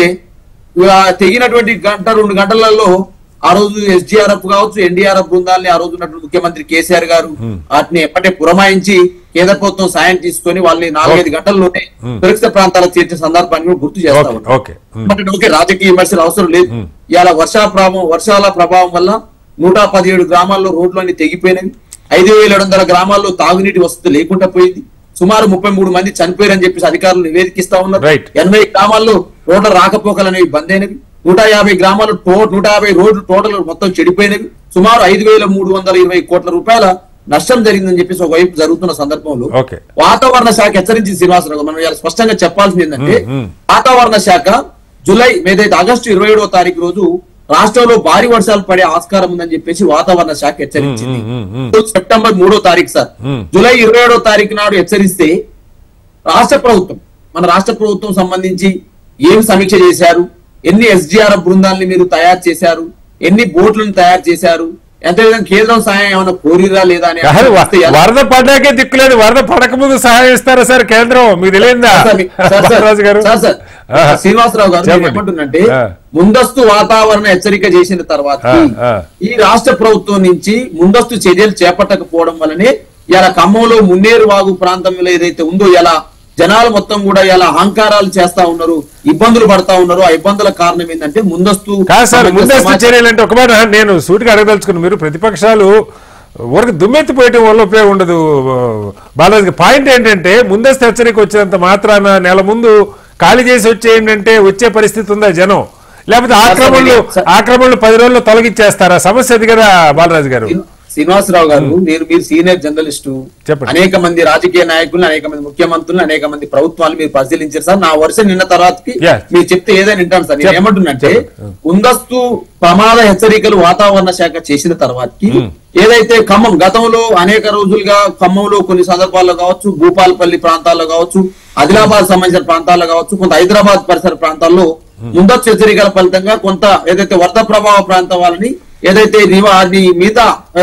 తెగినటువంటి గంట రెండు గంటలలో ఆ రోజు ఎస్డిఆర్ఎఫ్ కావచ్చు, ఎన్డీఆర్ఎఫ్ బృందాలని ఆ రోజు ఉన్నటువంటి ముఖ్యమంత్రి కేసీఆర్ గారు వాటిని ఎప్పటికే పురమాయించి కేంద్ర ప్రభుత్వం సాయం తీసుకొని వాళ్ళని నాలుగైదు గంటల్లోనే సురక్షిత ప్రాంతాలకు చేర్చే సందర్భాన్ని గుర్తు చేస్తా ఉన్నాం. ఓకే, రాజకీయ విమర్శలు అవసరం లేదు. ఇలా వర్షా ప్రభావం వర్షాల ప్రభావం వల్ల నూట పదిహేడు గ్రామాల్లో రోడ్లన్నీ తెగిపోయినవి, ఐదు వేల ఏడు వందల గ్రామాల్లో తాగునీటి వసతి లేకుండా పోయింది, సుమారు ముప్పై మూడు మంది చనిపోయారని చెప్పేసి అధికారులు నివేదికిస్తా ఉన్నారు. ఎనభై గ్రామాల్లో రోడ్ల రాకపోకలు అనేవి బంద్ అయినవి, నూట యాభై గ్రామాలు నూట యాభై రోడ్లు టోటల్ మొత్తం చెడిపోయినవి, సుమారు ఐదు వేల మూడు వందల ఇరవై కోట్ల రూపాయల నష్టం జరిగిందని చెప్పేసి ఒకవైపు జరుగుతున్న సందర్భంలో వాతావరణ శాఖ హెచ్చరించి శ్రీనివాసరావు మనం ఇలా స్పష్టంగా చెప్పాల్సింది ఏంటంటే, వాతావరణ శాఖ జూలై ఏదైతే ఆగస్టు ఇరవై ఏడవ తారీఖు రోజు రాష్ట్రంలో భారీ వర్షాలు పడే ఆస్కారం ఉందని చెప్పేసి వాతావరణ శాఖ హెచ్చరించింది. సెప్టెంబర్ మూడో తారీఖు సార్, జూలై ఇరవై ఏడో తారీఖు నాడు హెచ్చరిస్తే రాష్ట్ర ప్రభుత్వం మన రాష్ట్ర ప్రభుత్వం సంబంధించి ఏం సమీక్ష చేశారు, ఎన్ని ఎస్డిఆర్ఎఫ్ బృందాలని మీరు తయారు చేశారు, ఎన్ని బోట్లను తయారు చేశారు, ఎంతవిధంగా కేంద్రం సహాయం ఏమైనా కోరిరా లేదా అని. వరద పడ్డాకే దిక్కులేదు, వరద పడక ముందు సహాయం ఇస్తారా సార్ కేంద్రం? మీకు తెలియదా శ్రీనివాసరావు గారు ఏమంటుందంటే, ముందస్తు వాతావరణ హెచ్చరిక చేసిన తర్వాత ఈ రాష్ట్ర ప్రభుత్వం నుంచి ముందస్తు చర్యలు చేపట్టకపోవడం వల్లనే ఇలా ఖమ్మంలో మున్నేరు వాగు ప్రాంతంలో ఏదైతే ఉందో ఇలా జనాలు మొత్తం కూడా ఇలా అహంకారాలు చేస్తా ఉన్నారు, ఇబ్బందులు పడతా ఉన్నారు. ఆ ఇబ్బందుల కారణం ఏంటంటే ముందస్తు ముందస్తు చర్యలు అంటే ఒక మాట నేను సూటిగా అడగదలుచుకున్నాను. మీరు ప్రతిపక్షాలు ఊరికి దుమ్మెత్తిపోయటం వల్ల ఉపయోగం ఉండదు బాలాజీ. పాయింట్ ఏంటంటే ముందస్తు హెచ్చరిక వచ్చినంత మాత్రాన నెల ముందు ఖాళీ చేసి వచ్చేయండి అంటే వచ్చే పరిస్థితి ఉందా జనం? లేకపోతే ఆక్రమణలు ఆక్రమణలు పది రోజుల్లో తొలగించేస్తారా? సమస్య అది కదా బాలరాజు గారు. శ్రీనివాసరావు గారు, నేను మీరు సీనియర్ జర్నలిస్టు, చెప్పండి. అనేక మంది రాజకీయ నాయకులను, అనేక మంది ముఖ్యమంత్రులు, అనేక మంది ప్రభుత్వాలు మీరు పరిశీలించారు సార్. నా వరుస నిన్న తర్వాతకి మీరు చెప్తే ఏదైనా వింటాను సార్. నేను ఏమంటున్నంటే, ముందస్తు ప్రమాద హెచ్చరికలు వాతావరణ శాఖ చేసిన తర్వాతకి ఏదైతే ఖమ్మం గతంలో అనేక రోజులుగా ఖమ్మంలో కొన్ని సందర్భాల్లో కావచ్చు, భూపాలపల్లి ప్రాంతాల్లో కావచ్చు, ఆదిలాబాద్ సంబంధించిన ప్రాంతాల్లో కావచ్చు, కొంత హైదరాబాద్ పరిసర ప్రాంతాల్లో ముందస్తు హెచ్చరికల ఫలితంగా కొంత ఏదైతే వరద ప్రభావ ప్రాంతం వాళ్ళని ఏదైతే వారి మీద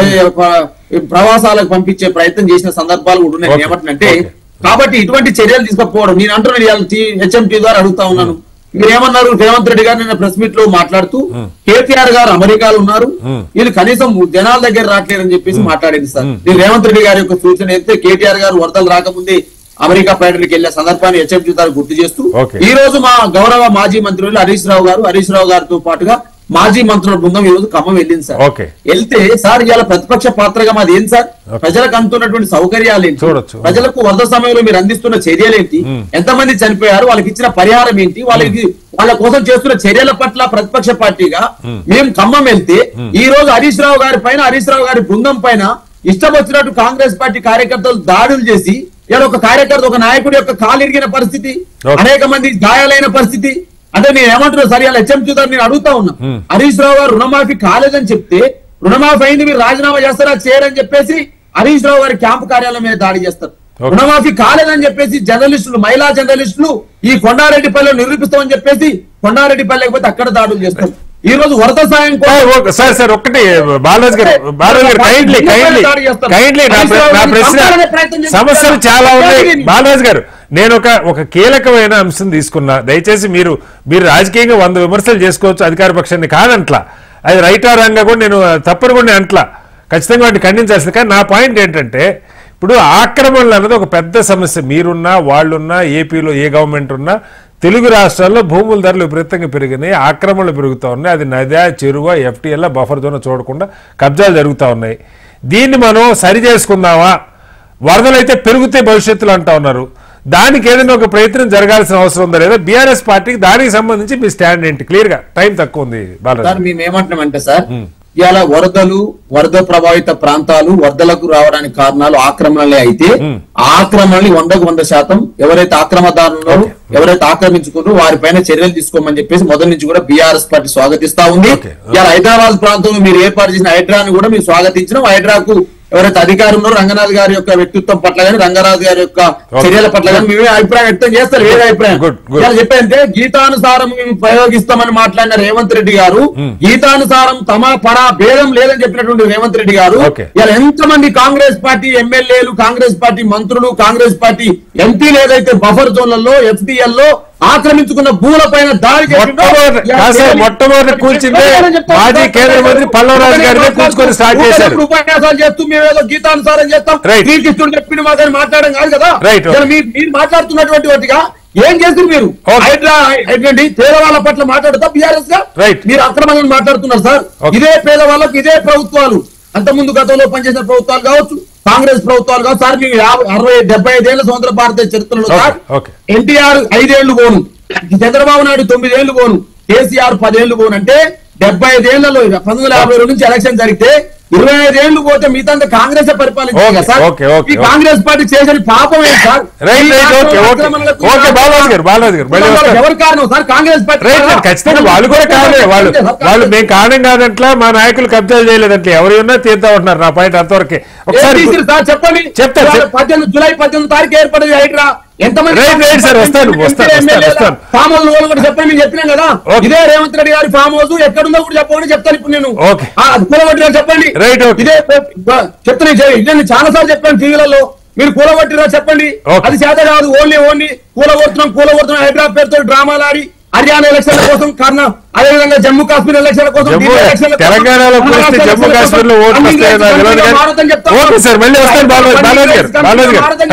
ప్రవాసాలకు పంపించే ప్రయత్నం చేసిన సందర్భాలు కూడా ఉన్నాయి. ఏమంటున్నంటే, కాబట్టి ఇటువంటి చర్యలు తీసుకపోవడం నేను అంటున్నాను, హెచ్ఎంటీ ద్వారా అడుగుతా ఉన్నాను. మీరేమన్నారు? రేవంత్ రెడ్డి గారు నిన్న ప్రెస్ మీట్ లో మాట్లాడుతూ కేటీఆర్ గారు అమెరికాలో ఉన్నారు, వీళ్ళు కనీసం జనాల దగ్గర రావట్లేదని చెప్పేసి మాట్లాడింది సార్. నేను రేవంత్ రెడ్డి గారి యొక్క సూచన అయితే కేటీఆర్ గారు వరదలు రాకముందే అమెరికా పర్యటనకి వెళ్లే సందర్భాన్ని హెచ్ఎంటీ ద్వారా గుర్తు చేస్తూ, ఈ రోజు మా గౌరవ మాజీ మంత్రులు హరీష్ రావు గారు హరీష్ రావు గారితో పాటుగా మాజీ మంత్రుల బృందం ఈ రోజు ఖమ్మం వెళ్ళింది సార్. వెళ్తే సార్ ఇవాళ ప్రతిపక్ష పాత్రగా మాది ఏం సార్? ప్రజలకు అందుతున్నటువంటి సౌకర్యాలు ఏంటి, ప్రజలకు వరద సమయంలో మీరు అందిస్తున్న చర్యలు ఏంటి, ఎంతమంది చనిపోయారు, వాళ్ళకి ఇచ్చిన పరిహారం ఏంటి, వాళ్ళకి వాళ్ళ కోసం చేస్తున్న చర్యల పట్ల ప్రతిపక్ష పార్టీగా మేము ఖమ్మం వెళ్తే ఈ రోజు హరీష్ రావు గారి పైన హరీష్ రావు గారి బృందం పైన ఇష్టం వచ్చినట్టు కాంగ్రెస్ పార్టీ కార్యకర్తలు దాడులు చేసి ఇలా ఒక కార్యకర్త ఒక నాయకుడి యొక్క కాలు ఇరిగిన పరిస్థితి, అనేక మంది గాయాలైన పరిస్థితి. అంటే నేను ఏమంటున్నా సరే ఇలా హెచ్ఎంటీ గారు నేను అడుగుతా ఉన్నా, హరీష్ రావు గారు రుణమాఫీ కాలేదని చెప్తే రుణమాఫీ అయింది మీరు రాజీనామా చేస్తారా చేయరని చెప్పేసి హరీష్ రావు గారి క్యాంపు కార్యాలయం మీద దాడి చేస్తారు. రుణమాఫీ కాలేదని చెప్పేసి జర్నలిస్టులు, మహిళా జర్నలిస్టులు ఈ కొండారెడ్డిపల్లిలో నిరూపిస్తామని చెప్పేసి కొండారెడ్డిపల్లి లేకపోతే అక్కడ దాడులు చేస్తారు. ఈ రోజు వరద సాయం సార్ సార్ ఒక్కటి బాలరాజు గారు బాలరాజు గారు కైండ్లీ కైండ్లీ కైండ్లీ నా ప్రశ్న, సమస్యలు చాలా ఉన్నాయి బాలరాజు గారు. నేను ఒక ఒక కీలకమైన అంశం తీసుకున్నా, దయచేసి మీరు మీరు రాజకీయంగా వంద విమర్శలు చేసుకోవచ్చు అధికార పక్షాన్ని కాదంట్లా, అది రైటా రంగా కూడా నేను తప్పని కూడా అంట్లా, ఖచ్చితంగా వాటిని ఖండించాల్సింది. కానీ నా పాయింట్ ఏంటంటే, ఇప్పుడు ఆక్రమణలు అన్నది ఒక పెద్ద సమస్య. మీరున్నా వాళ్ళున్నా ఏపీలో ఏ గవర్నమెంట్ ఉన్నా తెలుగు రాష్ట్రాల్లో భూముల ధరలు విపరీతంగా పెరిగినాయి, ఆక్రమణలు పెరుగుతూ ఉన్నాయి. అది నదా చెరువు ఎఫ్టీఎల్ బఫర్ జోన్ చూడకుండా కబ్జాలు జరుగుతూ ఉన్నాయి. దీన్ని మనం సరి చేసుకుందామా? వరదలైతే పెరిగితే భవిష్యత్తులో అంటా ఉన్నారు, దానికి ఏదైనా ఒక ప్రయత్నం జరగాల్సిన అవసరం ఉందా లేదా? బీఆర్ఎస్ పార్టీకి దానికి సంబంధించి మీ స్టాండ్ ఏంటి? క్లియర్ గా, టైం తక్కువ ఉంది బాలరాజు. మేము ఏమంటున్నామంటే సార్, ఇవాళ వరదలు వరద ప్రభావిత ప్రాంతాలు వరదలకు రావడానికి కారణాలు ఆక్రమణలే అయితే ఆక్రమణలు వందకు వంద శాతం ఎవరైతే ఆక్రమణదారులు ఎవరైతే ఆక్రమించుకున్నారో వారిపైన చర్యలు తీసుకోమని చెప్పేసి మొదటి నుంచి కూడా బీఆర్ఎస్ పార్టీ స్వాగతిస్తా ఉంది. ఇవాళ హైదరాబాద్ ప్రాంతంలో మీరు ఏర్పాటు చేసిన హైడ్రాను కూడా మీరు స్వాగతించడం, హైడ్రాకు ఎవరైతే అధికారం ఉన్నారో రంగనాథ్ గారి యొక్క వ్యక్తిత్వం పట్ల కానీ రంగనాథ్ గారి యొక్క చర్యల పట్ల కానీ మేమే అభిప్రాయం వ్యక్తం చేస్తారు. వేరే అభిప్రాయం ఇలా చెప్పంటే గీతానుసారం మేము ప్రయోగిస్తామని మాట్లాడిన రేవంత్ రెడ్డి గారు గీతానుసారం తమ పరా భేదం లేదని చెప్పినటువంటి రేవంత్ రెడ్డి గారు ఇలా ఎంతమంది కాంగ్రెస్ పార్టీ ఎమ్మెల్యేలు, కాంగ్రెస్ పార్టీ మంత్రులు, కాంగ్రెస్ పార్టీ ఎంపీలు ఏదైతే బఫర్ జోన్లలో ఎఫ్టీఎల్ లో ఆక్రమించుకున్న భూముల పైన దాడి మొట్టమొదటి కూల్చిందే మాజీ కేంద్ర మంత్రి పల్లవరాజు గారిని కూల్చుకొని స్టార్ట్ చేశారు. ఉపన్యాసాలు చేస్తూ మేమేదో గీతానుసారం చేస్తాం, శ్రీకృష్ణుడు చెప్పిన మాత్రం మాట్లాడడం కాదు కదా. మీరు మాట్లాడుతున్నటువంటి వాటిగా ఏం చేస్తారు మీరు? హైడ్రా ఏంటండి పేదవాళ్ళ పట్ల మాట్లాడుతా బీఆర్ఎస్ గా మీరు అక్రమంగా మాట్లాడుతున్నారు సార్. ఇదే పేదవాళ్ళకు ఇదే ప్రభుత్వాలు అంతకుముందు గతంలో పనిచేసిన ప్రభుత్వాలు కావచ్చు, కాంగ్రెస్ ప్రభుత్వాలు కావచ్చు సార్, మీకు యాభై అరవై డెబ్బై ఐదేళ్ల స్వతంత్ర భారత చరిత్రలో సార్ ఎన్టీఆర్ ఐదేళ్లు పోను, చంద్రబాబు నాయుడు తొమ్మిదేళ్లు పోను, కేసీఆర్ పదేళ్లు పోను అంటే డెబ్బై ఐదేళ్లలో పంతొమ్మిది వందల యాభై రెండు నుంచి ఎలక్షన్ జరిగితే ఇరవై ఐదేళ్లు పోతే మిగతా కాంగ్రెస్ పరిపాలించారు సార్. ఈ కాంగ్రెస్ పార్టీ చేసిన పాపం ఏంటి సార్? ఎవరు కారణం సార్? కాంగ్రెస్ పార్టీ ఖచ్చితంగా వాళ్ళు కూడా కారణమే. వాళ్ళు వాళ్ళు మేము కారణం కాదంట్లా, మా నాయకులు కబ్జాలు చేయలేదంటే ఎవరు ఉన్నా తీరుతా ఉంటున్నారు. నా పాయింట్ అంతవరకే. ఒకసారి సార్ చెప్పండి, చెప్తారు పద్దెనిమిది జూలై పద్దెనిమిది తారీఖు ఏర్పడేది హైడ్రా ఎంతమంది ఫామ్ హౌస్ కూడా చెప్పండి. మేము చెప్పినాం కదా, ఇదే రేవంత్ రెడ్డి గారి ఫామ్ హౌస్ ఎక్కడుందో కూడా చెప్పండి చెప్తాను ఇప్పుడు నేను. కూలగొట్టినా చెప్పండి, ఇదే చెప్తాను. చాలా సార్లు చెప్పాను టీవీలలో, మీరు కూలగొట్టినా చెప్పండి. అది చేత కాదు, ఓన్లీ ఓన్లీ కూలగొడుతున్నాం కూలగొడుతున్నాం హైదరాబాద్ పేరుతో డ్రామాలు ఆడి హర్యానా ఎలక్షన్ల కోసం కారణం, అదేవిధంగా జమ్మూ కాశ్మీర్ ఎలక్షన్ల కోసం తెలంగాణలో జమ్మూ కాశ్మీర్ లో ఓట్లు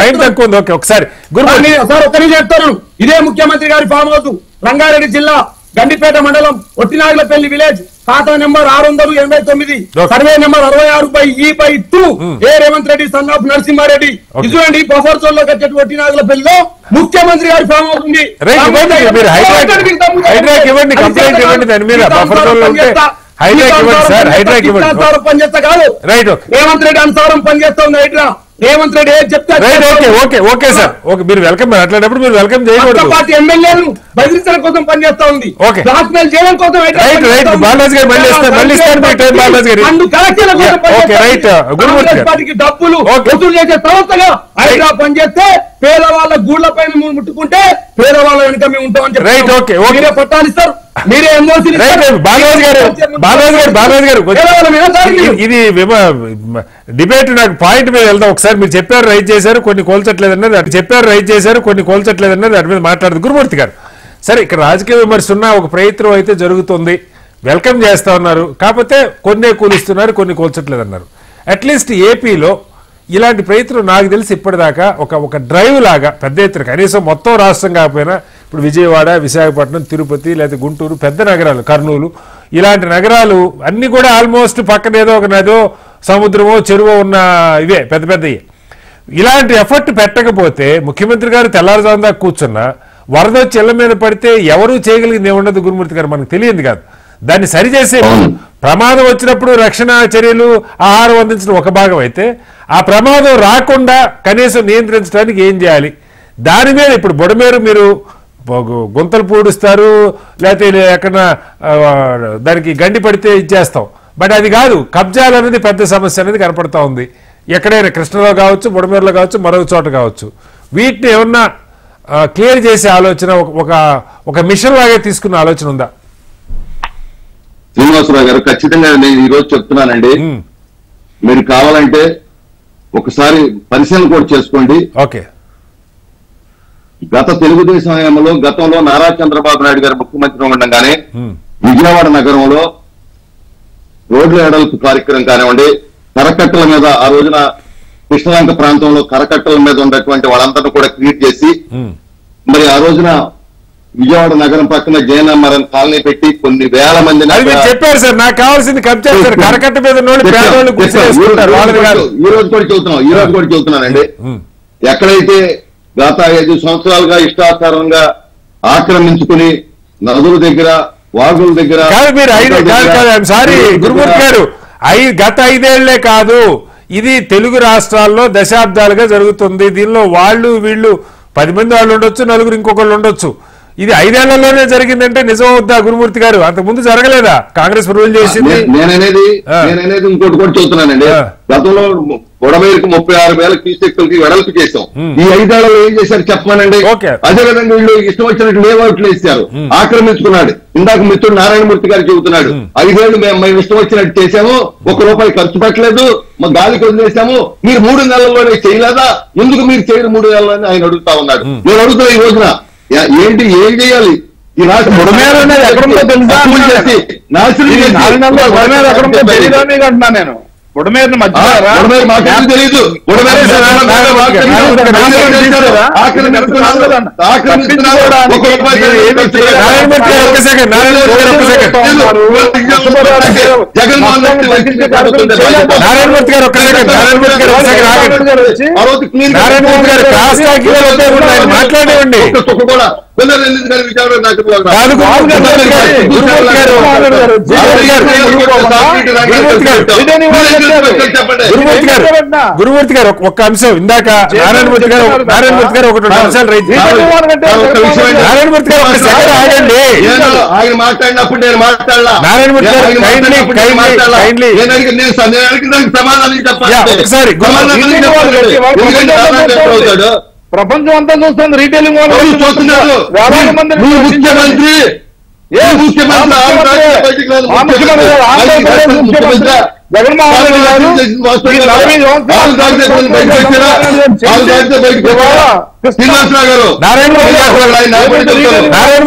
ఒకసారి ఒక్కరి చెప్తాను. ఇదే ముఖ్యమంత్రి గారి ఫామ్ హౌస్ రంగారెడ్డి జిల్లా గండిపేట మండలం ఒట్టినాగులపల్లి విలేజ్ ఖాతా నెంబర్ ఆరు వందల ఎనభై తొమ్మిది సర్వే నెంబర్ అరవై ఆరు by E by two A Revanth Reddy son of Narasimhareddy. ఇటువంటి బఫర్ జోన్ లోకి వచ్చేటువంటి ఒట్టినాగులపల్లిలో ముఖ్యమంత్రి గారి ఫామ్ అవుతుంది. పనిచేస్తా కాదు రేవంత్ రెడ్డి అనుసారం పనిచేస్తా ఉంది హైడ్రా. రేవంత్ రెడ్డి ఏం చెప్తారు మీరు వెల్కమ్ మాట్లాడేటప్పుడు మీరు వెల్కమ్ చేయకూడదు. పార్టీ ఎమ్మెల్యేలు బెదిరించడం కోసం పనిచేస్తా ఉంది, బ్లాక్ మెయిల్ చేయడం కోసం పార్టీకి డబ్బులు వసూలు చేసే సంస్థగా హైడ్రా పనిచేస్తే పేదవాళ్ళ గూళ్ల పైన ముట్టుకుంటే పేదవాళ్ళ వెనుక మేము ఉంటామని చెప్పి మీరే పట్టాలు ఇస్తారు, మీరే ఎమ్మెల్సీ. ఇది డిబేట్ నాకు పాయింట్ మీద వెళ్దాం. ఒకసారి మీరు చెప్పారు రైట్ చేశారు కొన్ని కోల్చట్లేదన్నది అటు చెప్పారు రైట్ చేశారు కొన్ని కోల్చట్లేదన్నది దాని మీద మాట్లాడదు గురుమూర్తి గారు. సరే ఇక్కడ రాజకీయ విమర్శ ఉన్న ఒక ప్రయత్నం అయితే జరుగుతుంది, వెల్కమ్ చేస్తా ఉన్నారు. కాకపోతే కొన్నే కూలిస్తున్నారు కొన్ని కోల్చట్లేదన్నారు. అట్లీస్ట్ ఏపీలో ఇలాంటి ప్రయత్నం నాకు తెలిసి ఇప్పటిదాకా ఒక ఒక డ్రైవ్ లాగా పెద్ద ఎత్తున కనీసం మొత్తం రాష్ట్రం కాకపోయినా ఇప్పుడు విజయవాడ, విశాఖపట్నం, తిరుపతి లేదా గుంటూరు పెద్ద నగరాలు, కర్నూలు ఇలాంటి నగరాలు అన్ని కూడా ఆల్మోస్ట్ పక్కన ఏదో ఒక నదో సముద్రమో చెరువో ఉన్న ఇవే పెద్ద పెద్దవి. ఇలాంటి ఎఫర్ట్ పెట్టకపోతే ముఖ్యమంత్రి గారు తెల్లారుజాము దాకా కూర్చున్నా వరద వచ్చి ఇళ్ల మీద పడితే ఎవరూ చేయగలిగింది ఏముండదు గురుమూర్తి గారు, మనకు తెలియదు కాదు. దాన్ని సరిచేసే ప్రమాదం వచ్చినప్పుడు రక్షణ చర్యలు ఆహారం అందించడం ఒక భాగం అయితే ఆ ప్రమాదం రాకుండా కనీసం నియంత్రించడానికి ఏం చేయాలి దాని మీద ఇప్పుడు బుడమేరు మీరు గుంతలు పూడుస్తారు లేకపోతే ఎక్కడ దానికి గండి పడితే ఇచ్చేస్తాం, బట్ అది కాదు. కబ్జాలు అనేది పెద్ద సమస్య అనేది కనపడతా ఉంది ఎక్కడైనా, కృష్ణలో కావచ్చు, బుడమేరులో కావచ్చు, మరొక చోట కావచ్చు. వీటిని ఏమన్నా క్లియర్ చేసే ఆలోచన ఒక ఒక మిషన్ లాగే తీసుకున్న ఆలోచన ఉందా? శ్రీనివాసరావు గారు ఖచ్చితంగా నేను ఈ రోజు చెప్తున్నానండి, మీరు కావాలంటే ఒకసారి పరిశీలన కూడా చేసుకోండి. ఓకే, గత తెలుగుదేశం హయాంలో గతంలో నారా చంద్రబాబు నాయుడు గారు ముఖ్యమంత్రి ఉండగానే విజయవాడ నగరంలో రోడ్ల ఎడల్పు కార్యక్రమం కానివ్వండి, కరకట్టల మీద ఆ రోజున కృష్ణలంక ప్రాంతంలో కరకట్టల మీద ఉన్నటువంటి వాళ్ళందరినీ కూడా క్రియేట్ చేసి మరి ఆ రోజున విజయవాడ నగరం పక్కన జయనమ్మరం కాలనీ పెట్టి కొన్ని వేల మంది చెప్పారు సార్. నాకు కావాల్సింది కరకట్ట మీద ఈ రోజు కూడా చెబుతున్నాం ఈ రోజు కూడా చెబుతున్నానండి. ఎక్కడైతే గత ఐదు సంవత్సరాలుగా ఇష్టాచారంగా ఆక్రమించుకుని నదుల దగ్గర, వాగుల దగ్గర సారీ గురుమూర్తి గారు గత ఐదేళ్లే కాదు, ఇది తెలుగు రాష్ట్రాల్లో దశాబ్దాలుగా జరుగుతుంది. దీనిలో వాళ్ళు వీళ్ళు పది మంది వాళ్ళు ఉండొచ్చు, నలుగురు ఇంకొకళ్ళు ఉండొచ్చు. ఇది ఐదేళ్లలోనే జరిగిందంటే నిజం అవుద్దా గురుమూర్తి గారు? అంతకుముందు జరగలేదా? కాంగ్రెస్ రూల్ చేసింది. నేననేది నేననేది ఇంకోటి కూడా చెబుతున్నానండి. గతంలో బుడమేరుకు ముప్పై ఆరు వేల క్యూసెక్కులకి వెడల్పు చేశాం. ఈ ఐదేళ్లలో ఏం చేశారు చెప్పమానండి. అదేవిధంగా వీళ్ళు ఇష్టం వచ్చినట్టు లేఅవుట్లు వేశారు, ఆక్రమించుకున్నాడు. ఇందాక మిత్రుడు నారాయణమూర్తి గారు చెబుతున్నాడు, ఐదేళ్లు మేము మేము ఇష్టం వచ్చినట్టు చేశాము, ఒక రూపాయి ఖర్చు పెట్టలేదు, మా గాలికి వదిలేశాము, మీరు మూడు నెలల్లోనే చేయలేదా, ఎందుకు మీరు చేయరు మూడు నెలల్లోనే ఆయన అడుగుతా ఉన్నాడు. నేను అడుగుతున్నా ఈ రోజున ఏంటి ఏం చేయాలి? ఈ రాష్ట్ర బుడమేరు అనేది ఎక్కడుందో తెలుసా నేను బుడమేరుని మధ్య తెలియదు. జగన్మోహన్ రెడ్డి నారాయణమూర్తి గారు ఒక్క సెకండ్ నారాయణమూర్తి గారు మాట్లాడేవండి. గురుమూర్తి గారు ఒక్క అంశం ఇందాక నారాయణమూర్తి గారు నారాయణమూర్తి గారు ఒకటి రెండు అంశాలు రైతు నారాయణమూర్తి గారు ఒక సెకండ్ ఆగండి. ఆయన మాట్లాడినప్పుడు నేను మాట్లాడాలా? నారాయణమూర్తి గారు కైండ్లీ కైండ్లీ సమాధానం చెప్పాలి. ఒకసారి ప్రపంచం అంతా చూస్తుంది, రీటైలింగ్ వాళ్ళు చూస్తున్నారు. ముఖ్యమంత్రి జగన్మోహన్ రెడ్డి గారు శ్రీనివాసరావు గారు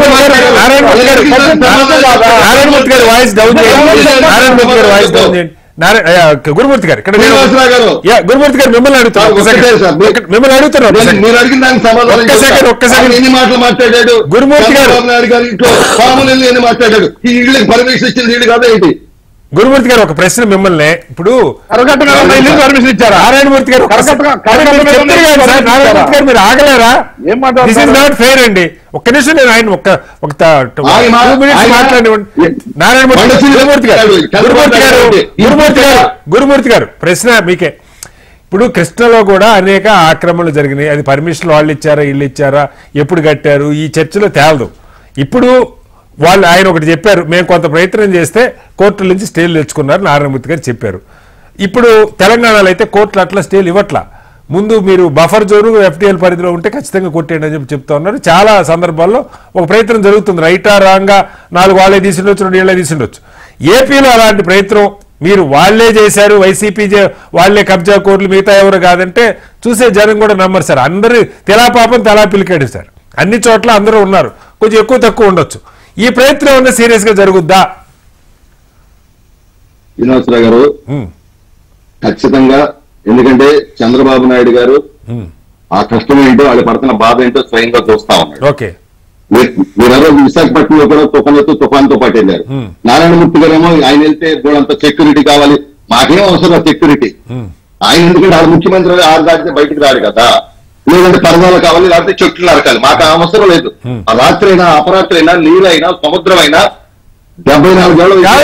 నారాయణమూర్తి గారు వాయిస్ డౌన్ చేయండి. నారాయణమూర్తి గారు వాయిస్ డౌన్ చేయండి. గురుమూర్తి గారు ఇక్కడ శ్రీనివాసరావు గారు గురుమూర్తి గారు మిమ్మల్ని అడుగుతారు మిమ్మల్ని అడుగుతున్నారు మీరు అడిగిన దానికి సమాధానం ఒక్కసారి ఎన్ని మాటలు మాట్లాడాడు గురుమూర్తి గారు నాయుడు గారు ఇంట్లో పాములు ఎన్ని మాట్లాడాడు ఈ ఇళ్ళకి పర్మిషన్ ఇచ్చింది ఇల్లు కాదా ఏంటి గురుమూర్తి గారు ఒక ప్రశ్న మిమ్మల్ని ఇప్పుడు పర్మిషన్ ఇచ్చారా నారాయణమూర్తి గారు నారాయణమూర్తి గారు మీరు ఆగలేరా దిస్ ఇస్ నాట్ ఫెయిర్ అండి ఒక్క నిమిషం నేను ఆయన ఒక్క ఒక మాట్లాడివ్వండి నారాయణమూర్తి గురుమూర్తి గారు గురుమూర్తి గారు గురుమూర్తి గారు గురుమూర్తి గారు ప్రశ్న మీకే ఇప్పుడు కృష్ణలో కూడా అనేక ఆక్రమణలు జరిగినాయి అది పర్మిషన్ వాళ్ళు ఇచ్చారా ఇల్లు ఇచ్చారా ఎప్పుడు కట్టారు ఈ చర్చలో తేలదు ఇప్పుడు వాళ్ళు ఆయన ఒకటి చెప్పారు మేము కొంత ప్రయత్నం చేస్తే కోర్టుల నుంచి స్టేలు తెచ్చుకున్నారు నారాయణమూర్తి గారు చెప్పారు ఇప్పుడు తెలంగాణలో అయితే కోర్టులు అట్లా స్టేలు ఇవ్వట్లా ముందు మీరు బఫర్ జోను ఎఫ్టీఎల్ పరిధిలో ఉంటే ఖచ్చితంగా కొట్టేయండి అని చెప్పి చెప్తా ఉన్నారు చాలా సందర్భాల్లో ఒక ప్రయత్నం జరుగుతుంది రైటా రాంగా నాలుగు వాళ్ళే తీసుండొచ్చు రెండు ఏళ్ళే తీసుండొచ్చు ఏపీలో అలాంటి ప్రయత్నం మీరు వాళ్లే చేశారు వైసీపీ వాళ్లే కబ్జా కోర్టులు మిగతా ఎవరు కాదంటే చూసే జనం కూడా నమ్మరు సార్ అందరూ తెలా పాపం తెలా పిలికాడు సార్ అన్ని చోట్ల అందరూ ఉన్నారు కొంచెం ఎక్కువ తక్కువ ఉండొచ్చు ఈ ప్రయత్నం ఏమన్నా సీరియస్ గా జరుగుద్దా శ్రీనివాసరావు గారు ఖచ్చితంగా ఎందుకంటే చంద్రబాబు నాయుడు గారు ఆ కష్టం ఏంటో వాళ్ళు పడుతున్న బాధ ఏంటో స్వయంగా చూస్తా ఉన్నాడు ఓకే మీరెవరో విశాఖపట్నంలో కూడా తుఫాన్లతో తుఫాన్తో పాటు వెళ్ళారు నారాయణమూర్తి గారు ఏమో ఆయన వెళ్తే అంత సెక్యూరిటీ కావాలి మాకేం అవసరం సెక్యూరిటీ ఆయన ఎందుకంటే ఆడ ముఖ్యమంత్రి ఆరు దాటితే బయటకు రాడు కదా లేదంటే పరదాలు కావాలి లేకపోతే చెట్లు నరకాలి మాకు అవసరం లేదు ఆ రాత్రి అయినా అపరాత్రి అయినా నీళ్ళైనా సముద్రం అయినా డెబ్బై నాలుగు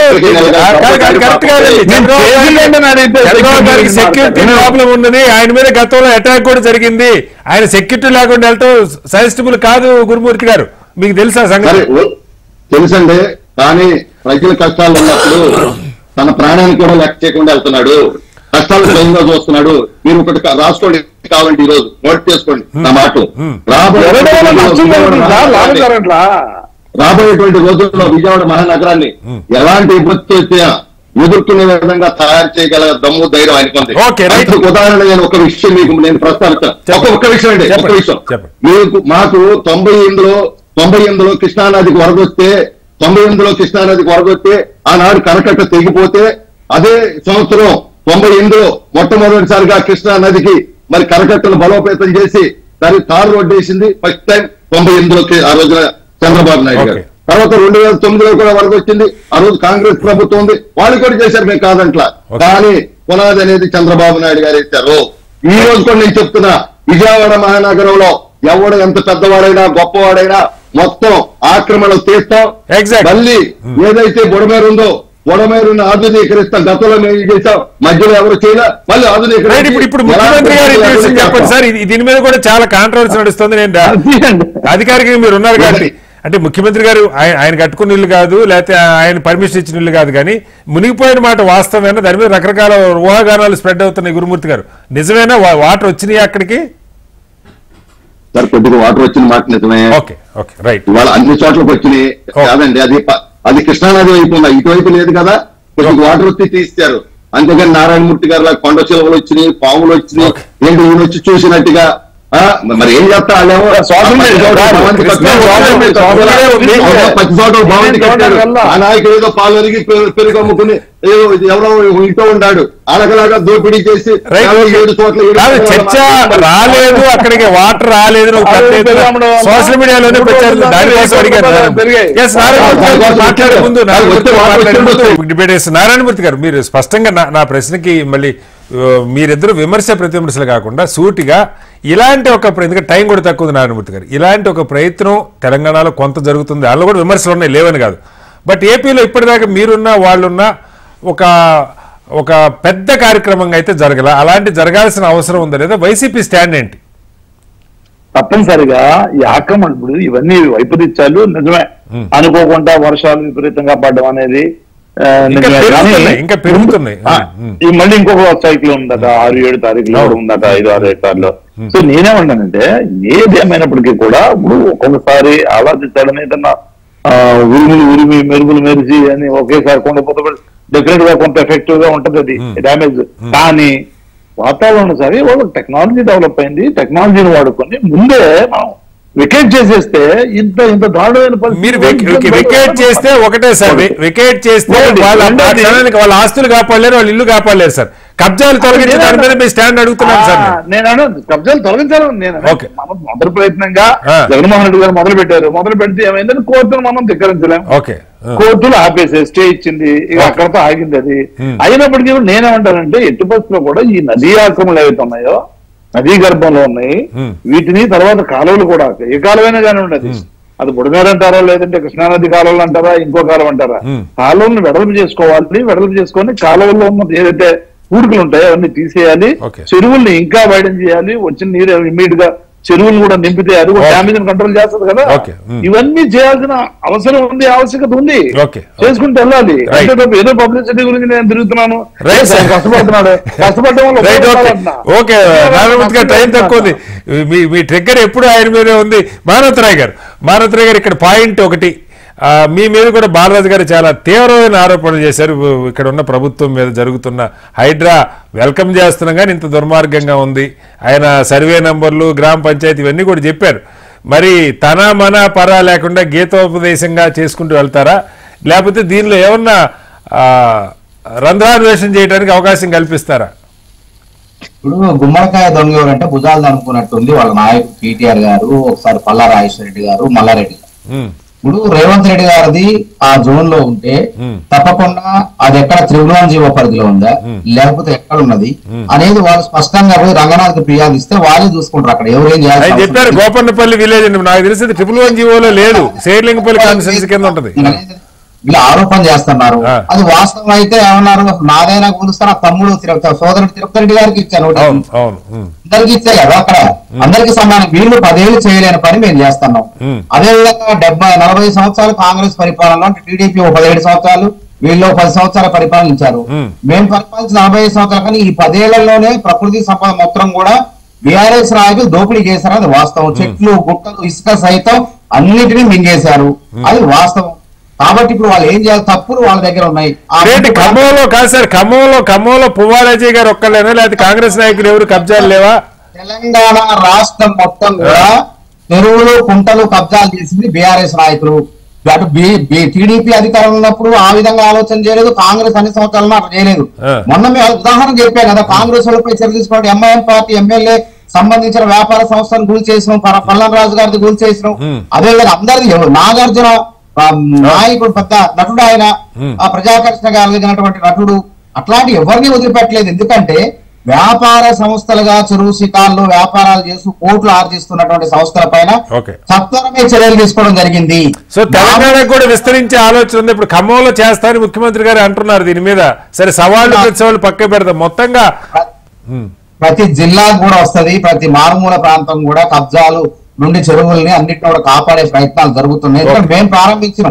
సెక్యూరిటీ ప్రాబ్లం ఉన్నది ఆయన మీద గతంలో అటాక్ కూడా జరిగింది ఆయన సెక్యూరిటీ లేకుండా వెళ్ళటం సజెస్టబుల్ కాదు గురుమూర్తి గారు మీకు తెలుసా సంగతి తెలుసండి కానీ ప్రజల కష్టాలు ఉన్నప్పుడు తన ప్రాణాన్ని కూడా లెక్క చేయకుండా వెళ్తున్నాడు కష్టాలు స్వయంగా చూస్తున్నాడు మీరు ఒకటి రాసుకోండి కావాలంటే ఈ రోజు నోట్ చేసుకోండి నా మాట రాబోయేటువంటి రోజుల్లో విజయవాడ మహానగరాన్ని ఎలాంటి ఇబ్బంది వచ్చినా ఎదుర్కొనే విధంగా తయారు చేయగల దమ్ము ధైర్యం ఆయనకుంది ఉదాహరణ నేను ఒక విషయం మీకు నేను ప్రస్తావిస్తాను ఒక ఒక్క విషయం అండి ఒక విషయం మీకు మాకు తొంభై ఎనిమిదిలో తొంభై ఎనిమిదిలో కృష్ణానదికి వరదొస్తే తొంభై ఎనిమిదిలో కృష్ణానదికి వరదొస్తే ఆనాడు కరకట్ట తెగిపోతే అదే సంవత్సరం తొంభై ఎనిమిదిలో మొట్టమొదటిసారిగా కృష్ణా నదికి మరి కరకట్టను బలోపేతం చేసి దానికి తారు రోడ్డు వేసింది ఫస్ట్ టైం తొంభై ఎనిమిదిలోకి ఆ రోజున చంద్రబాబు నాయుడు గారు తర్వాత రెండు వేల తొమ్మిదిలో కూడా వరద వచ్చింది ఆ రోజు కాంగ్రెస్ ప్రభుత్వం ఉంది వాళ్ళు కూడా చేశారు మేము కాదంట్లా కానీ పునాది అనేది చంద్రబాబు నాయుడు గారు ఇచ్చారు ఈ రోజు కూడా నేను చెప్తున్నా విజయవాడ మహానగరంలో ఎవడు ఎంత పెద్దవాడైనా గొప్పవాడైనా మొత్తం ఆక్రమణలు తీస్తాం మళ్ళీ ఏదైతే బుడమేరు ఉందో బుడమేరుని ఆధునీకరిస్తాం గతంలో మేము చేసాం మధ్యలో ఎవరు చేయలే మళ్ళీ ఆధునీకరణ ఇప్పుడు ముఖ్యమంత్రి గారు చెప్పండి సార్ దీని మీద కూడా చాలా కాంట్రవర్సీ నడుస్తుంది నేను అధికారికంగా మీరు ఉన్నారు కాబట్టి అంటే ముఖ్యమంత్రి గారు ఆయన కట్టుకున్న ఇల్లు కాదు లేకపోతే ఆయన పర్మిషన్ ఇచ్చిన ఇల్లు కాదు కానీ మునిగిపోయిన మాట వాస్తవమేనా దాని మీద రకరకాల ఊహాగానాలు స్ప్రెడ్ అవుతున్నాయి గురుమూర్తి గారు నిజమేనా వాటర్ వచ్చినాయి అక్కడికి సార్ కొద్దిగా వాటర్ వచ్చిన మాట నిజమే ఓకే ఓకే రైట్ ఇవాళ అన్ని చోట్లకి వచ్చినాయి కాదండి అది అది కృష్ణానది వైపు ఉందా ఇటువైపు లేదు కదా కొద్దిగా వాటర్ వచ్చి తీస్తారు అంతేగాని నారాయణమూర్తి గారు కొండ చిలువలు వచ్చినాయి పాములు వచ్చినాయి ఏంటి ఈయన వచ్చి చూసినట్టుగా మరి ఏం చెప్తా వాళ్ళేమో పచ్చి చోట బాగుంది కట్టాడు ఆ నాయకుడు ఏదో పాలు అరిగి పెరుగు అమ్ముకుని ఏదో ఎవరో ఇంటూ ఉన్నాడు అలకలాగా దోపిడీ చేసి ఏడు చోట్ల చర్చ రాలేదు అక్కడికి వాటర్ రాలేదు సోషల్ మీడియాలోనే పెట్టారు దానికోసం అడిగారు మాట్లాడే ముందు డిబేట్ చేస్తారు నారాయణమూర్తి గారు మీరు స్పష్టంగా నా ప్రశ్నకి మళ్ళీ మీరిద్దరు విమర్శ ప్రతివిమర్శలు కాకుండా సూటిగా ఇలాంటి ఒక ఎందుకంటే టైం కూడా తక్కువ ఉంది నారాయణమూర్తి గారు ఇలాంటి ఒక ప్రయత్నం తెలంగాణలో కొంత జరుగుతుంది దానిలో కూడా విమర్శలు ఉన్నాయి లేవని కాదు బట్ ఏపీలో ఇప్పటిదాకా మీరున్న వాళ్ళున్న ఒక ఒక పెద్ద కార్యక్రమంగా అయితే జరగల అలాంటి జరగాల్సిన అవసరం ఉందా లేదా వైసీపీ స్టాండ్ ఏంటి తప్పనిసరిగా ఈ ఆక్రమణ ఇప్పుడు ఇవన్నీ వైపరీత్యాలు నిజమే అనుకోకుండా వర్షాలు విపరీతంగా పడడం అనేది ఇంకా పెరుగుతున్నాయి మళ్ళీ ఇంకొక సైకిల్ ఉందట ఆరు ఏడు తారీఖులో ఉందట ఐదు ఆరు ఎకరాల్లో సో నేనేమంటానంటే ఏదేమైనప్పటికీ కూడా ఇప్పుడు ఒక్కొక్కసారి ఆలోచించాలని ఏదన్నా ఉరుములు ఉరిమి మెరుగులు మెరిసి అని ఒకేసారి కొండపోతే డెఫినెట్ గా కొంత ఎఫెక్టివ్ గా ఉంటది అది డ్యామేజ్ కానీ వాతావరణం సరే వాళ్ళు టెక్నాలజీ డెవలప్ అయింది టెక్నాలజీని వాడుకొని ముందే మనం వికెట్ చేసేస్తే ఇంత ఇంత దారుణమైన మీరు వికెట్ చేస్తే ఒకటే సార్, వికెట్ చేస్తే వాళ్ళ వాళ్ళ ఆస్తులు కాపాడలేరు, వాళ్ళ ఇల్లు కాపాడలేరు సార్. కబ్జాలు తొలగించడానికి మీద మీ స్టాండ్ అడుగుతున్నాను సార్. నేను కబ్జాలు తొలగించాను నేను మొదటి ప్రయత్నంగా జగన్మోహన్ రెడ్డి గారు మొదలు పెట్టారు. మొదలు పెడితే ఏమైందని కోర్టును మనం ధిక్కరించలేం. కోర్టులు ఆపేసే స్టే ఇచ్చింది, ఇక అక్కడతో ఆగింది అది. అయినప్పటికీ నేనేమంటానంటే ఎట్టి పరిస్థితుల్లో కూడా ఈ నదీ ఆక్రమణలు ఏవైతే ఉన్నాయో, నదీ గర్భంలో ఉన్నాయి, వీటిని తర్వాత కాలువలు కూడా ఏ కాలువైనా కానీ ఉండదు, అది బుడమేరు అంటారా లేదంటే కృష్ణానది కాలువలు అంటారా ఇంకో కాలువ అంటారా, కాలువలను వెడల్పు చేసుకోవాలి. వెడల్పు చేసుకొని కాలువల్లో ఉన్న ఏదైతే పూడికలు ఉంటాయో అవన్నీ తీసేయాలి, చెరువుల్ని ఇంకా వైడన్ చేయాలి, వచ్చిన నీరు ఇమ్మీడియట్ గా చెరువులు కూడా నింపితే అది కూడా డ్యామేజ్ కంట్రోల్ చేస్తుంది కదా. ఇవన్నీ చేయాల్సిన అవసరం ఉంది, ఆవశ్యకత ఉంది, చేసుకుంటూ వెళ్ళాలి. అంటే ఏదో పబ్లిసిటీ గురించి నేను తిరుగుతున్నాను, కష్టపడుతున్నాడు, కష్టపడడం వల్ల ఓకే. టైం తక్కువ ఉంది, మీ ట్రిగ్గర్ ఎప్పుడు ఆయన మీదే ఉంది. మానవతరాయ్ గారు, మానవతరాయ్ గారు ఇక్కడ పాయింట్ ఒకటి, మీ మీద కూడా బాలరాజు గారు చాలా తీవ్రమైన ఆరోపణలు చేశారు. ఇక్కడ ఉన్న ప్రభుత్వం మీద జరుగుతున్న హైడ్రా వెల్కమ్ చేస్తున్నాం కానీ ఇంత దుర్మార్గంగా ఉంది. ఆయన సర్వే నంబర్లు, గ్రామ పంచాయతీ ఇవన్నీ కూడా చెప్పారు. మరి తన మన పరా లేకుండా గీతోపదేశంగా చేసుకుంటూ వెళ్తారా, లేకపోతే దీనిలో ఏమన్నా రంధ్రాన్వేషణ చేయడానికి అవకాశం కల్పిస్తారా? ఇప్పుడు గుమ్మడికాయ దొంగ ఎవరంటే భుజాలు అనుకున్నట్టుంది వాళ్ళ నాయకుడు కేటీఆర్ గారు, ఒకసారి పల్లా రాజేశ్వర రెడ్డి గారు, మల్లారెడ్డి గారు. ఇప్పుడు రేవంత్ రెడ్డి గారిది ఆ జోన్ లో ఉంటే తప్పకుండా అది ఎక్కడ త్రిభువన్ జీవో పరిధిలో ఉందా లేకపోతే ఎక్కడ ఉన్నది అనేది వాళ్ళు స్పష్టంగా పోయి రంగనాథ్కి ఫిర్యాదు ఇస్తే వాళ్ళే చూసుకుంటారు. అక్కడ ఎవరేం చేయాలి చెప్పారు. గోపన్నపల్లి విలేజ్ అండి, నాకు తెలిసింది త్రిభువన్ జీవోలో లేదు, శేర్లింగపల్లి కాన్స్టిట్యున్సీ కింద ఉంటది. ఇలా ఆరోపణ చేస్తున్నారు. అది వాస్తవం అయితే ఏమన్నారు, నాదైనా కూలుస్తా నా తమ్ముడు సోదరుడు తిరుపతి రెడ్డి గారికి ఇచ్చాను, అందరికి ఇచ్చే కదా అక్కడ అందరికి సమానం. వీళ్ళు పదేళ్లు చేయలేని పని మేము చేస్తున్నాం. అదే విధంగా డెబ్బై నలభై సంవత్సరాలు కాంగ్రెస్ పరిపాలనలో టీడీపీ ఒక పదిహేడు సంవత్సరాలు, వీళ్ళు పది సంవత్సరాలు పరిపాలించారు. మేము పరిపాలించిన నలభై సంవత్సరాలు, కానీ ఈ పదేళ్లలోనే ప్రకృతి సంపద మొత్తం కూడా బీఆర్ఎస్ నాయకులు దోపిడీ చేశారు. అది వాస్తవం. చెట్లు, గుట్టలు, ఇసుక సైతం అన్నిటినీ మింగేశారు, అది వాస్తవం. కాబట్టి ఇప్పుడు వాళ్ళు ఏం చేయాలి, తప్పులు వాళ్ళ దగ్గర ఉన్నాయి. ఖమ్మంలో కాదు సార్, ఖమ్మంలో ఖమ్మంలో పువ్వారాజీ గారు ఒక్కలేనా, లేకపోతే కాంగ్రెస్ నాయకులు ఎవరు కబ్జాలు లేవా? తెలంగాణ రాష్ట్రం మొత్తం కూడా చెరువులు, కుంటలు కబ్జాలు చేసింది బీఆర్ఎస్ నాయకులు. అటు టీడీపీ అధికారంలో ఉన్నప్పుడు ఆ విధంగా ఆలోచన చేయలేదు, కాంగ్రెస్ అన్ని సంవత్సరాలను అట్లా చేయలేదు. మొన్న మేము ఉదాహరణ చెప్పాను కదా, కాంగ్రెస్ వాళ్ళపై చర్య తీసుకోవడం, ఎంఐఎం పార్టీ ఎమ్మెల్యే సంబంధించిన వ్యాపార సంస్థను గురి చేసినాం, పల్లం రాజు గారిది గురి చేసినాం. అదేవిధంగా అందరిది నాగార్జున నాయకుడు పెద్ద నటుడు, ఆయన ఆ ప్రజాకర్షణ కలిగినటువంటి నటుడు, అట్లాంటి ఎవరిని వదిలిపెట్టలేదు. ఎందుకంటే వ్యాపార సంస్థలుగా చెరువు శిఖాల్లో వ్యాపారాలు చేస్తూ కోట్లు ఆర్జిస్తున్నటువంటి సంస్థల పైన సత్వరమే చర్యలు తీసుకోవడం జరిగింది. సో తెలంగాణ కూడా విస్తరించే ఆలోచన ఉంది. ఇప్పుడు ఖమ్మంలో చేస్తారని ముఖ్యమంత్రి గారు అంటున్నారు. దీని మీద సరే సవాళ్లు ప్రతిసవాళ్ళు పక్క పెడతాం. మొత్తంగా ప్రతి జిల్లాకు కూడా వస్తుంది, ప్రతి మారుమూల ప్రాంతం కూడా కబ్జాలు నుండి చెరువుల్ని అన్నిటిని కూడా కాపాడే ప్రయత్నాలు జరుగుతున్నాయి. మేము ప్రారంభించినాం,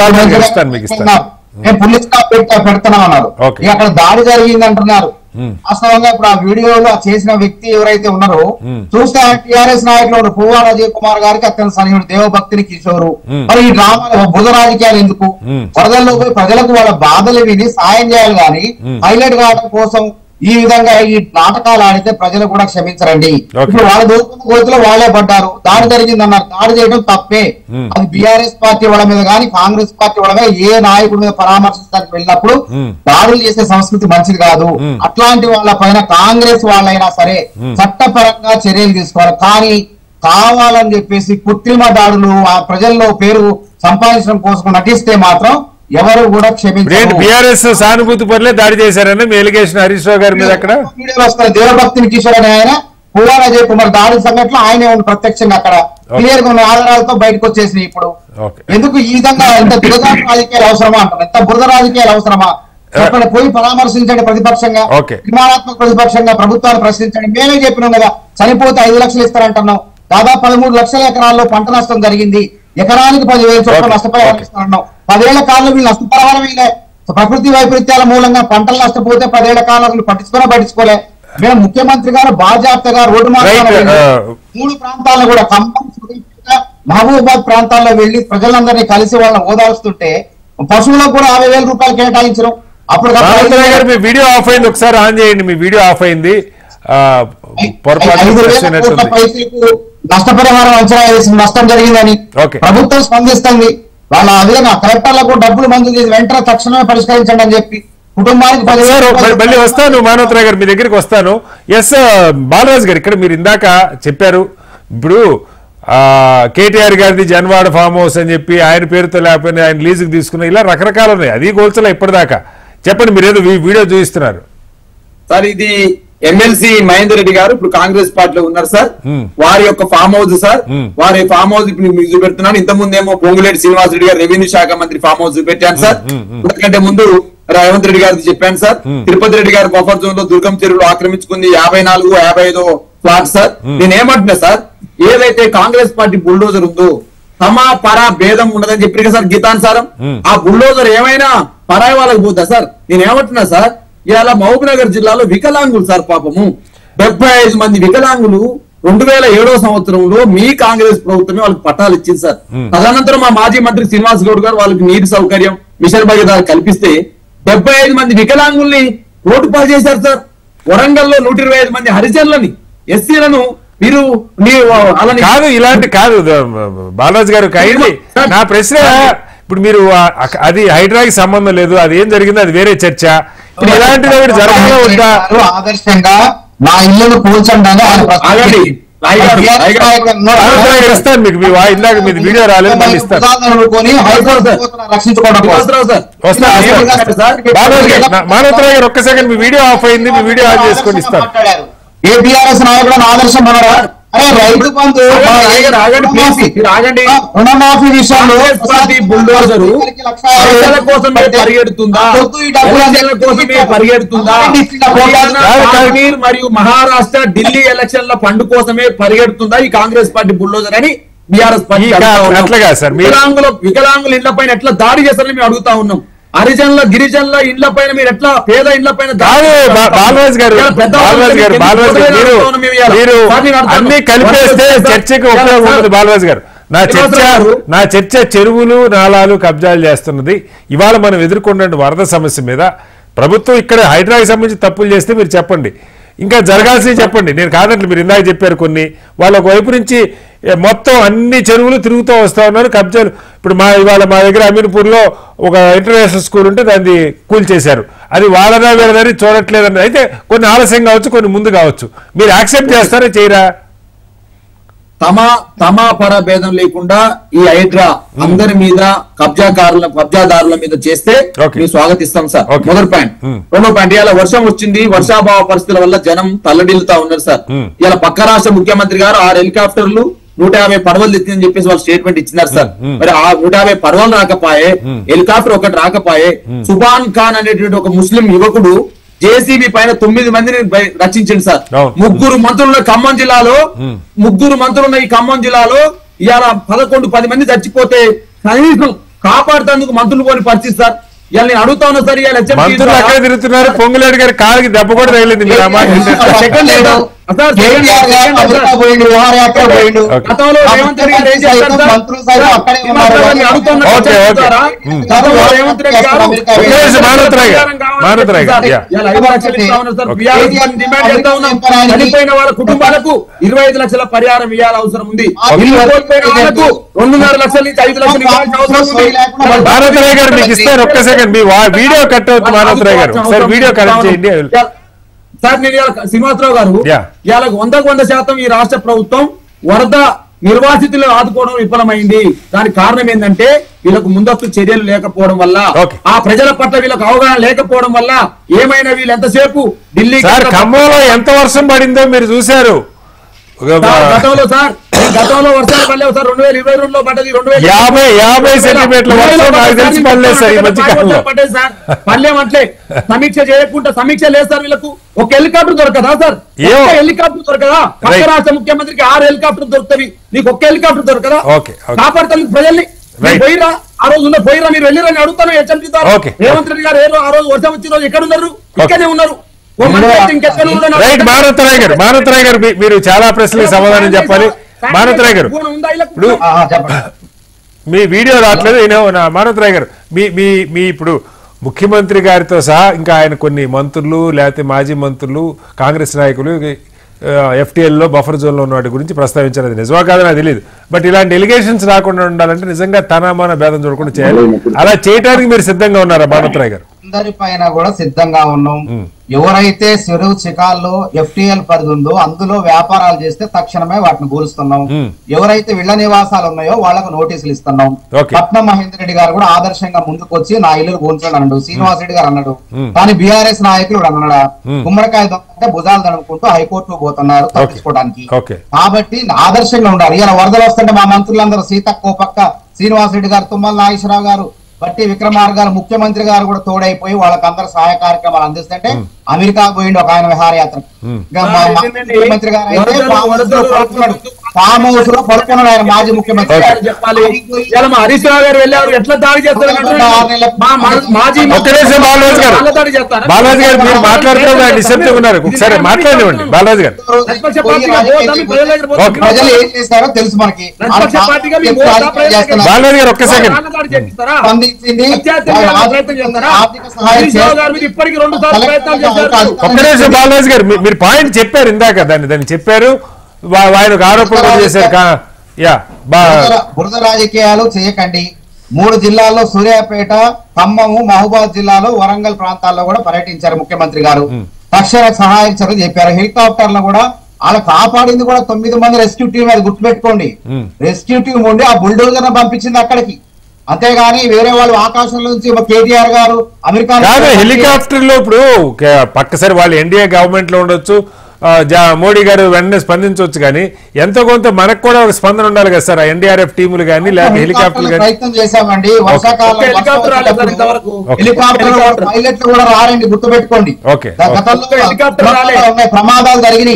మేము పులిస్ పెడుతున్నాం అన్నారు. అక్కడ దాడి జరిగింది అంటున్నారు. వాస్తవంగా ఇప్పుడు ఆ వీడియోలో చేసిన వ్యక్తి ఎవరైతే ఉన్నారో చూస్తే టీఆర్ఎస్ నాయకులు పువ్వాడ అజయ్ కుమార్ గారికి అత్యంత సన్నిహితుడు, దేవభక్తిని కిషోరు. మరి ఈ డ్రామాలు బుధ రాజకీయాలు ఎందుకు? వరదల్లో పోయి ప్రజలకు వాళ్ళ బాధలు విని సాయం చేయాలి కానీ హైలైట్ కావడం కోసం ఈ విధంగా ఈ నాటకాలు ఆడితే ప్రజలు కూడా క్షమించరండి. ఇప్పుడు వాళ్ళ దోచుకున్న గోతులో వాళ్లే పడ్డారు. దాడి జరిగింది అన్నారు, దాడి చేయడం తప్పే. అది బీఆర్ఎస్ పార్టీ వాళ్ళ మీద కానీ కాంగ్రెస్ పార్టీ వాళ్ళ మీద ఏ నాయకుడి మీద పరామర్శించడానికి వెళ్ళినప్పుడు దాడులు చేసే సంస్కృతి మంచిది కాదు. అట్లాంటి వాళ్ళ పైన కాంగ్రెస్ వాళ్ళైనా సరే చట్టపరంగా చర్యలు తీసుకోవాలి. కానీ కావాలని చెప్పేసి కృత్రిమ దాడులు ఆ ప్రజల్లో పేరు సంపాదించడం కోసం నటిస్తే మాత్రం ఎవరు కూడా క్షమించారు. బీఆర్ఎస్ సానుభూతి పనులే దాడి చేశారని మీ ఎలిగేషన్ హరీష్ రావు గారి మీద అక్కడ వస్తారు. దేవభక్తిని కిషోర్ అని ఆయన పువ్వాడ అజయ్ కుమార్ దాడి సంఘటనలో ఆయనే ఉన్న ప్రత్యక్షంగా అక్కడ క్లియర్ గా ఉన్న ఆధారాలతో బయటకు వచ్చేసినాయి. ఇప్పుడు ఎందుకు ఈ విధంగా ఎంత దురదాపు రాజకీయాలు అవసరమా అంటారు, ఎంత బురద రాజకీయాలు అవసరమా చెప్పండి. పోయి పరామర్శించండి ప్రతిపక్షంగా, నిర్మాణాత్మక ప్రతిపక్షంగా ప్రభుత్వాన్ని ప్రశ్నించండి. మేమే చెప్పినాం కదా, చనిపోతే ఐదు లక్షలు ఇస్తారంటున్నాం. దాదాపు పదమూడు లక్షల ఎకరాల్లో పంట నష్టం జరిగింది. ఎకరానికి పదివేల చొప్పున నష్టపరిహారం ఇస్తున్నాం. పదేళ్ల కాలంలో వీళ్ళు నష్టపరిహారం వీళ్ళే. ప్రకృతి వైపరీత్యాల మూలంగా పంటలు నష్టపోతే పదేళ్ల కాలంలో పట్టించుకునే పట్టించుకోలే. మేము ముఖ్యమంత్రి గారు బాధ్యతగా రోడ్డు మార్గాలు మూడు ప్రాంతాలను కూడా ఖమ్మం, మహబూబాబాద్ ప్రాంతాల్లో వెళ్లి ప్రజలందరినీ కలిసి వాళ్ళని ఓదారుస్తుంటే పశువులకు కూడా యాభై వేల రూపాయలు కేటాయించడం. అప్పుడు మీ వీడియో ఆఫ్ అయింది, ఒకసారి ఆన్ చేయండి. మీ వీడియో ఆఫ్ అయింది. నష్టపరిహారం అంచనా వేసి నష్టం జరిగిందని Okay. ప్రభుత్వం స్పందిస్తుంది. వాళ్ళ అదేగా కలెక్టర్లకు డబ్బులు మంజూరు చేసి వెంటనే తక్షణమే పరిష్కరించండి అని చెప్పి కుటుంబానికి సార్ పదివేలు మళ్ళీ- మళ్ళీ వస్తాను మానవతరాయ్ గారు మీ దగ్గరికి వస్తాను. ఎస్ బాలరాజు గారు, ఇక్కడ మీరు ఇందాక చెప్పారు ఇప్పుడు ఆ కేటీఆర్ గారిది జన్వాడ ఫామ్ హౌస్ అని చెప్పి ఆయన పేరుతో లేకపోయినా ఆయన లీజుకి తీసుకున్న ఇలా రకరకాలు ఉన్నాయి. అది గోల్చలే ఇప్పటిదాకా. చెప్పండి, మీరు ఏదో వీడియో చూపిస్తున్నారు. సార్ ఇది ఎమ్మెల్సీ మహేందర్ రెడ్డి గారు ఇప్పుడు కాంగ్రెస్ పార్టీలో ఉన్నారు సార్. Hmm. వారి యొక్క ఫామ్ హౌస్ సార్. Hmm. వారి ఫామ్ హౌస్ ఇప్పుడు మీకు చూపెడుతున్నాను. ఇంత ముందేమో పొంగులేటి శ్రీనివాస్ రెడ్డి గారు రెవెన్యూ శాఖ మంత్రి ఫామ్ హౌస్ చూపెట్టాను సార్. ఎందుకంటే ముందు రేవంత్ రెడ్డి గారికి చెప్పాను సార్. తిరుపతి రెడ్డి గారు బఫర్ జోన్ లో దుర్గం చెరువులు ఆక్రమించుకుంది యాభై నాలుగు యాభై ఐదో ఫ్లాట్ సార్. నేను ఏమంటున్నా సార్, ఏదైతే కాంగ్రెస్ పార్టీ బుల్డోజర్ ఉందో సమా పరా భేదం ఉండదని చెప్పి కదా సార్ గీతానుసారం. ఆ బుల్డోజర్ ఏమైనా పరాయి వాళ్ళకి పోతా సార్. నేను ఏమంటున్నా సార్, ఇవాళ మహబూబ్ నగర్ జిల్లాలో వికలాంగులు సార్ పాపము డెబ్బై ఐదు మంది వికలాంగులు రెండు వేల ఏడో సంవత్సరంలో మీ కాంగ్రెస్ ప్రభుత్వమే వాళ్ళకి పట్టాలు ఇచ్చింది సార్. తదనంతరం మా మాజీ మంత్రి శ్రీనివాస్ గౌడ్ గారు వాళ్ళకి నీటి సౌకర్యం మిషన్ భాగీదారు కల్పిస్తే డెబ్బై ఐదు మంది వికలాంగుల్ని ఓటు పాలు చేశారు సార్. వరంగల్లో నూట ఇరవై ఐదు మంది హరిజనులని ఎస్సీలను మీరు అలాని కాదు ఇలాంటి కాదు బాలరాజు గారు అయింది నా ప్రశ్న. ఇప్పుడు మీరు ఆ- అది హైడ్రాకి సంబంధం లేదు, అది ఏం జరిగిందో అది వేరే చర్చ. ఇప్పుడు ఇలాంటిది ఒకటి జరగగా ఉందా? ఆదర్శంగా నా ఇల్లును కూల్చండి అని ఆయన ప్రశ్న ఆగండి. చేసింది. బాలరాజు గారు ఇస్తాను మీకు, మీ వా- ఇందాక మీది వీడియో రాలేదు, మళ్ళీ ఇస్తాను. ఉదాహరణ అనుకొని హైకోర్టు రక్షించుకోవడం కోసం. శ్రీనివాసరావు సార్ వస్తాను వస్తాను. సార్ బాలరాజు గారు నా- మానవతరాయ్ గారు ఒక్క సెకండ్, మీ వీడియో ఆఫ్ అయింది, మీ వీడియో ఆన్ చేసుకొని ఇస్తాను. మాట్లాడారు. ఏ టీఆర్ఎస్ నాయకులను ఆదర్శం అన్నారా? అరే రైతు బంధు ఆగండి, ఆగండి, please. మీరు ఆగండి. రుణమాఫీ విషయంలో కాంగ్రెస్ పార్టీ బుల్డోజరు ప్రజల కోసమే పరిగెడుతుందా, ఎలక్షన్ల కోసమే పరిగెడుతుందా, కాశ్మీర్ మరియు మహారాష్ట్ర ఢిల్లీ ఎలక్షన్ల ఫండ్ కోసమే పరిగెడుతుందా ఈ కాంగ్రెస్ పార్టీ బుల్డోజర్ అని బీఆర్ఎస్ పార్టీ ఈ కా- అట్లాగా సార్, మీరు- వికలాంగుల వికలాంగుల ఇళ్ల పైన ఎట్లా దాడి చేస్తారని మేము అడుగుతా ఉన్నాం. హరిజనుల గిరిజనుల ఇళ్ల పైన మీరు ఎట్లా పేద ఇళ్ల పైన కాదు బా- బాలరాజు గారు బాలరాజు గారు బాలరాజు గారు మీరు మీరు అన్ని కలిపేస్తే చర్చకి ఉపయోగం ఉండదు. బాలరాజు గారు, నా చర్చ నా చర్చ చెరువులు నాలాలు కబ్జాలు చేస్తున్నది. ఇవాళ మనం ఎదుర్కొన్న వరద సమస్య మీద ప్రభుత్వం ఇక్కడ హైడ్రాకి సంబంధించి తప్పులు చేస్తే మీరు చెప్పండి, ఇంకా జరగాల్సింది చెప్పండి. నేను కాదంటే మీరు ఇందాక చెప్పారు కొన్ని, వాళ్ళ వైపు నుంచి మొత్తం అన్ని చెరువులు తిరుగుతూ వస్తా ఉన్నారు కబ్జాలు. ఇప్పుడు మా ఇవాళ మా దగ్గర అమీర్పూర్లో ఒక ఇంటర్నేషనల్ స్కూల్ ఉంటే దాన్ని కూల్చేశారు. అది వాళ్ళదా వీళ్ళదని చూడట్లేదని. అయితే కొన్ని ఆలస్యం కావచ్చు, కొన్ని ముందు కావచ్చు. మీరు యాక్సెప్ట్ చేస్తారా చేయరా? తమ తమ పర భేదం లేకుండా ఈ హైడ్రా అందరి మీద కబ్జాకారుల కబ్జాదారుల మీద చేస్తే Okay. మేము స్వాగతిస్తాం సార్. Okay. మొదటి పాయింట్. Hmm. రెండో పాయింట్, ఇలా వర్షం వచ్చింది, వర్షాభావ పరిస్థితుల వల్ల జనం తల్లడిల్లుతా ఉన్నారు సార్. Hmm. ఇలా పక్క రాష్ట్ర ముఖ్యమంత్రి గారు ఆరు హెలికాప్టర్లు నూట యాభై పడవలు తెచ్చిందని చెప్పేసి వాళ్ళు స్టేట్మెంట్ ఇచ్చినారు సార్. మరి ఆ నూట యాభై పడవలు రాకపోయే, హెలికాప్టర్ ఒకటి రాకపోయే, సుబాన్ ఖాన్ అనేటువంటి ఒక ముస్లిం యువకుడు జేసీబీ పైన తొమ్మిది మందిని బయ- రక్షించింది సార్. అవును. ముగ్గురు మంత్రులున్న ఖమ్మం జిల్లాలో ముగ్గురు మంత్రులున్న ఈ ఖమ్మం జిల్లాలో ఇవాళ పదకొండు పది మంది చచ్చిపోతే కనీసం కాపాడుతందుకు మంత్రులు పోని పరిస్థితి సార్. ఇవాళ నేను అడుగుతా ఉన్నా సార్, ఇవాళ హెచ్ఎంటీ మంత్రులు అక్కడే తిరుగుతున్నారు. పొంగులేటి గారి కాలికి దెబ్బ కూడా తగిలింది. మీరు ఆ మాట వింటే. సెకండ్ లేదు. సార్, సెకండ్ లేదు, సెకండ్ లేదు సార్. పోయిండు విహారయాత్ర పోయిండు. ఓకే. గతంలో రేవంత్ రెడ్డి గారు ఏం చేశారు సార్? మంత్రులు సైతం అక్కడే సార్, ఉన్నారు. నేను అడుగుతున్నా ఓకే, క్వశ్చన్ ఓకే. చెప్తారా? గతంలో రేవంత్ రెడ్డి గారు ఒక్క నిమిషం, మానవతరాయ్ గారు, మానవతరాయ్ గారు, యా. ఇవాళ ఐదు లక్షలు ఇస్తా ఉన్నారు sir. Okay. BRS party demand చేస్తా ఉన్నాం. చనిపోయిన వాళ్ళ కుటుంబాలకు ఇరవై ఐదు లక్షల పరిహారం ఇవ్వాల్సిన అవసరం ఉంది. ఇల్లు కోల్పోయిన వాళ్ళకు రెండున్నర లక్షల నుంచి ఐదు లక్షలు ఇవ్వాల్సిన అవసరం ఉంది. మానవతరాయ్ గారు మీకు ఇస్తారు ఒక్క సెకండ్. మీ వా- వీడియో కట్ అవుతుంది మానవతరాయ్ గారు. సార్ వీడియో కనెక్ట్ చేయండి. సార్ నేను ఇవాళ శ్రీనివాసరావు గారు యా. ఇవాళ వందకు వంద శాతం ఈ రాష్ట్ర ప్రభుత్వం వరద నిర్వాసితులను ఆదుకోవడం విఫలమైంది. దానికి కారణం ఏంటంటే వీళ్ళకు ముందస్తు చర్యలు లేకపోవడం వల్ల, ఓకే. ఆ ప్రజల పట్ల వీళ్ళకు అవగాహన లేకపోవడం వల్ల ఏమైనా వీళ్ళు ఎంతసేపు ఢిల్లీ సార్ ఖమ్మంలో ఎంత వర్షం పడిందో మీరు చూశారు. గతంలో సార్ ఈ గతంలో వర్షాలు పడలేవు సార్. రెండు వేల ఇరవై రెండులో పడ్డది. రెండు వేల యాభై యాభై సెంటీమీటర్ల వర్షం నాకు తెలిసి పడలేదు సార్ ఈ మధ్య కాలంలో. పడ్డది సార్. పడలేమంటే సమీక్ష చేయకుండా సమీక్ష లేదు సార్. వీళ్ళకు ఒక హెలికాప్టర్ దొరకదా సార్? ఏమో. ఒక్క హెలికాప్టర్ దొరకదా? పక్క రైట్. రాష్ట్ర ముఖ్యమంత్రికి ఆరు హెలికాప్టర్ దొరుకుతాయి, నీకు ఒక్క హెలికాప్టర్ దొరకదా? Okay, okay. కాపాడతాను ప్రజల్ని. రైట్. మీరు పోయిరా ఆ రోజు ఉన్న పోయిరా, మీరు వెళ్ళిరని అడుగుతాను. హెచ్ఎంటీ ద్వారా ఓకే. రేవంత్ రెడ్డి గారు ఏ రోజు- ఆ రోజు వర్షం వచ్చిన రోజు ఎక్కడ ఉన్నారు? ఇక్కడే ఉన్నారు. ఓ మంత్రి అయితే ఇంకెక్కడ ఉన్నారు? రైట్. మానవతరాయ్ గారు, మానవతరాయ్ గారు మీ- మీరు చాలా ప్రశ్నలకు సమాధానం చెప్పాలి. మానవతరాయ్ గారు ఉందా వీళ్ళకు? ఇప్పుడు ఆ, ఆ, చెప్పండి. మీ వీడియో రావట్లేదు. నేను నా మానవతరాయ్ గారు మీ మీ మీ ఇప్పుడు ముఖ్యమంత్రి గారితో సహా ఇంకా ఆయన కొన్ని మంత్రులు లేకపోతే మాజీ మంత్రులు కాంగ్రెస్ నాయకులు ఎఫ్టీఎల్లో బఫర్ జోన్లో ఉన్న వాటి గురించి ప్రస్తావించారు. అది నిజమా కాదని నాకు తెలియదు. బట్ ఇలాంటి ఎలిగేషన్స్ రాకుండా ఉండాలంటే నిజంగా తనామాన భేదం చూడకుండా చేయాలి. అలా చేయడానికి మీరు సిద్ధంగా ఉన్నారా భానుత్రాయ్ గారు? అందరి పైన కూడా సిద్ధంగా ఉన్నాం. ఎవరైతే చెరువు చికాల్లో ఎఫ్టీఎల్ పరిధి ఉందో అందులో వ్యాపారాలు చేస్తే తక్షణమే వాటిని కూలుస్తున్నాం. ఎవరైతే ఇళ్ల నివాసాలు ఉన్నాయో వాళ్ళకు నోటీసులు ఇస్తున్నాం. పట్నం మహేందర్ రెడ్డి గారు కూడా ఆదర్శంగా ముందుకు వచ్చి నా ఇల్లు కూల్చండి అన్నాడు. శ్రీనివాస్ రెడ్డి గారు అన్నాడు. కానీ బీఆర్ఎస్ నాయకులు అన్నాడా గుమ్మడికాయ దొంగ భుజాలు తడుపుకుంటూ హైకోర్టుకు పోతున్నారు తప్పించుకోవడానికి. కాబట్టి ఆదర్శంగా ఉండాలి. ఇలా వరదలు వస్తుంటే మా మంత్రులందరూ సీతక్క పక్క శ్రీనివాస్ రెడ్డి గారు, తుమ్మల నాగేశ్వరరావు గారు, బట్టి విక్రమార్క గారు, ముఖ్యమంత్రి గారు కూడా తోడైపోయి వాళ్ళకి అందరు సహాయ కార్యక్రమాలు అందిస్తుంటే అమెరికా పోయిండు ఒక ఆయన విహారయాత్ర. ముఖ్యమంత్రి గారు అయితే ఫామ్ హౌస్ లో పడుకున్నాడు ఆయన మాజీ ముఖ్యమంత్రి. హరీష్ రావు గారు వెళ్ళారు, ఎట్లా దాడి చేస్తారు? బాలాజీ గారు మీరు మాట్లాడుతున్నారు, నిశ్శబ్దంగా ఉన్నారు. ఒకసారి మాట్లాడివ్వండి బాలాజీ గారు. ప్రజలు ఏం చేస్తారో తెలుసు మనకి. బాలాజీ గారు ఒక్క సెకండ్ స్పందించింది. ఆర్థిక సహాయం ఇప్పటికి రెండు సార్లు ప్రయత్నాలు చేశారు. ఒక్క నిమిషం బాలాజీ గారు, మీరు పాయింట్ చెప్పారు ఇందాక, దాన్ని దాన్ని చెప్పారు, ఆయన ఆరోపణలు చేశారు. యా బురద రాజకీయాలు చేయకండి. మూడు జిల్లాల్లో సూర్యాపేట, ఖమ్మము, మహబూబాద్ జిల్లాలో, వరంగల్ ప్రాంతాల్లో కూడా పర్యటించారు ముఖ్యమంత్రి గారు. తక్షణ సహాయక చర్యలు చెప్పారు. హెలికాప్టర్లు కూడా అలా కాపాడింది కూడా తొమ్మిది మంది రెస్క్యూ టీం, అది గుర్తుపెట్టుకోండి. రెస్క్యూ టీం ఉండి ఆ బుల్డోజర్ పంపించింది అక్కడికి. అంతేగాని వేరే వాళ్ళు ఆకాశంలో నుంచి కేటీఆర్ గారు అమెరికా హెలికాప్టర్ లో ఇప్పుడు పక్కసారి వాళ్ళు ఎన్డీఏ గవర్నమెంట్ లో ఉండొచ్చు, మోడీ గారు వెంటనే స్పందించవచ్చు, కానీ ఎంతో కొంత మనకు కూడా ఒక స్పందన ఉండాలి కదా సార్. ఎన్డీఆర్ఎఫ్ టీములు కానీ లేకపోతే హెలికాప్టర్లు కానీ ప్రయత్నం చేశామండి. వర్షాకాలం హెలికాప్టర్ పైలట్లు కూడా రారండి, గుర్తుపెట్టుకోండి. గతంలో ప్రమాదాలు జరిగినాయి.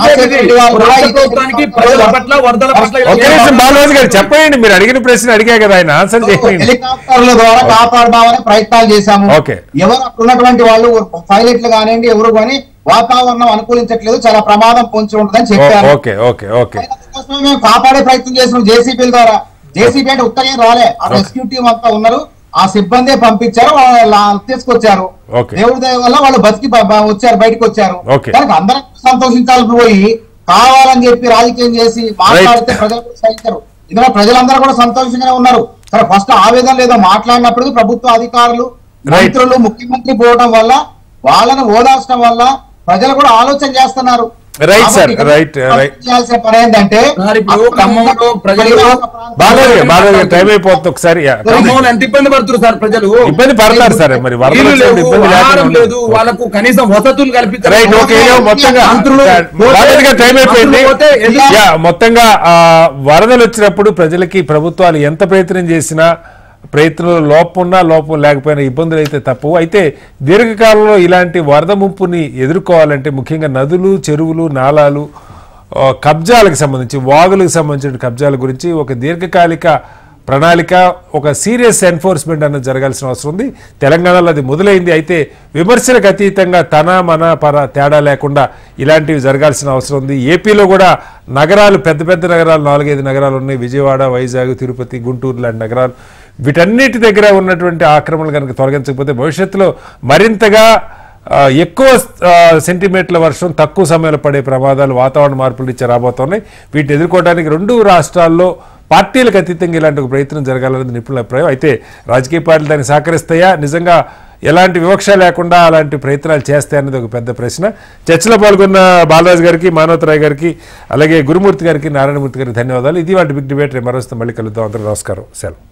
బాలాజీ గారు చెప్పండి, మీరు అడిగిన ప్రశ్న అడిగా కదా, ఆయన ఆన్సర్ చేయండి. హెలికాప్టర్ల ద్వారా కాపాడదామని ప్రయత్నాలు చేశాము. ఎవరు ఉన్నటువంటి వాళ్ళు పైలట్లు కానివ్వండి ఎవరు కానీ వాతావరణం అనుకూలించట్లేదు, చాలా ప్రమాదం పొంచి ఉంటుందని చెప్పారు. మేము కాపాడే ప్రయత్నం చేసినాం జేసీబీల ద్వారా. జేసీబీ అంటే ఉత్తరం రాలే, ఆ రెస్క్యూ టీం అంతా ఉన్నారు, ఆ సిబ్బంది పంపించారు, వాళ్ళు తీసుకొచ్చారు. దేవుడి దయ వల్ల వాళ్ళు బతికి వచ్చారు, బయటకు వచ్చారు. దానికి అందరం సంతోషించాలి. పోయి కావాలని చెప్పి రాజకీయం చేసి మాట్లాడితే ప్రజలు సహించరు. ఇందులో ప్రజలందరూ కూడా సంతోషంగానే ఉన్నారు. సరే ఫస్ట్ ఆవేదన లేదో మాట్లాడినప్పుడు ప్రభుత్వ అధికారులు, మంత్రులు, ముఖ్యమంత్రి పోవడం వల్ల, వాళ్ళను ఓదార్చడం వల్ల ప్రజలు కూడా ఆలోచన చేస్తున్నారు. Right sir, right right. చేయాల్సిన పని ఏంటంటే టైం అయిపోతుంది. ఒకసారి ఎంత ఇబ్బంది పడుతున్నారు సార్ ప్రజలు, ఇబ్బంది పడతారు సార్. మరి లేదు, వాళ్ళకు కనీసం వసతులు కల్పించారు. Right, okay. మొత్తంగా టైం అయిపోయింది. మొత్తంగా వరదలు వచ్చినప్పుడు ప్రజలకి ప్రభుత్వాలు ఎంత ప్రయత్నం చేసినా, ప్రయత్నంలో లోపం లోపం లేకపోయినా ఇబ్బందులు అయితే తప్పవు. అయితే దీర్ఘకాలంలో ఇలాంటి వరద ముప్పుని ఎదుర్కోవాలంటే ముఖ్యంగా నదులు, చెరువులు, నాలాలు, కబ్జాలకు సంబంధించి, వాగులకు సంబంధించిన కబ్జాల గురించి ఒక దీర్ఘకాలిక ప్రణాళిక, ఒక సీరియస్ ఎన్ఫోర్స్మెంట్ అన్నది జరగాల్సిన అవసరం ఉంది. తెలంగాణలో అది మొదలైంది. అయితే విమర్శలకు అతీతంగా తన మన పర తేడా లేకుండా ఇలాంటివి జరగాల్సిన అవసరం ఉంది. ఏపీలో కూడా నగరాలు, పెద్ద పెద్ద నగరాలు, నాలుగైదు నగరాలు ఉన్నాయి. విజయవాడ, వైజాగ్, తిరుపతి, గుంటూరు లాంటి నగరాలు. వీటన్నిటి దగ్గర ఉన్నటువంటి ఆక్రమణలు కనుక తొలగించకపోతే భవిష్యత్తులో మరింతగా ఎక్కువ సెంటీమీటర్ల వర్షం తక్కువ సమయంలో పడే ప్రమాదాలు, వాతావరణ మార్పులు ఇచ్చే రాబోతున్నాయి. వీటిని ఎదుర్కోవడానికి రెండు రాష్ట్రాల్లో పార్టీలకు అతీతంగా ఇలాంటి ఒక ప్రయత్నం జరగాలన్నది నిపుణుల అభిప్రాయం. అయితే రాజకీయ పార్టీలు దాన్ని సహకరిస్తాయా, నిజంగా ఎలాంటి వివక్ష లేకుండా అలాంటి ప్రయత్నాలు చేస్తాయన్నది ఒక పెద్ద ప్రశ్న. చర్చలో పాల్గొన్న బాలరాజు గారికి, మానవతరాయ్ గారికి, అలాగే గురుమూర్తి గారికి, నారాయణమూర్తి గారికి ధన్యవాదాలు. ఇది వాటి బిగ్ డిబేట్. మరోస్తే మళ్ళీ కలుద్దాం. అందరూ నమస్కారం. సెలవు.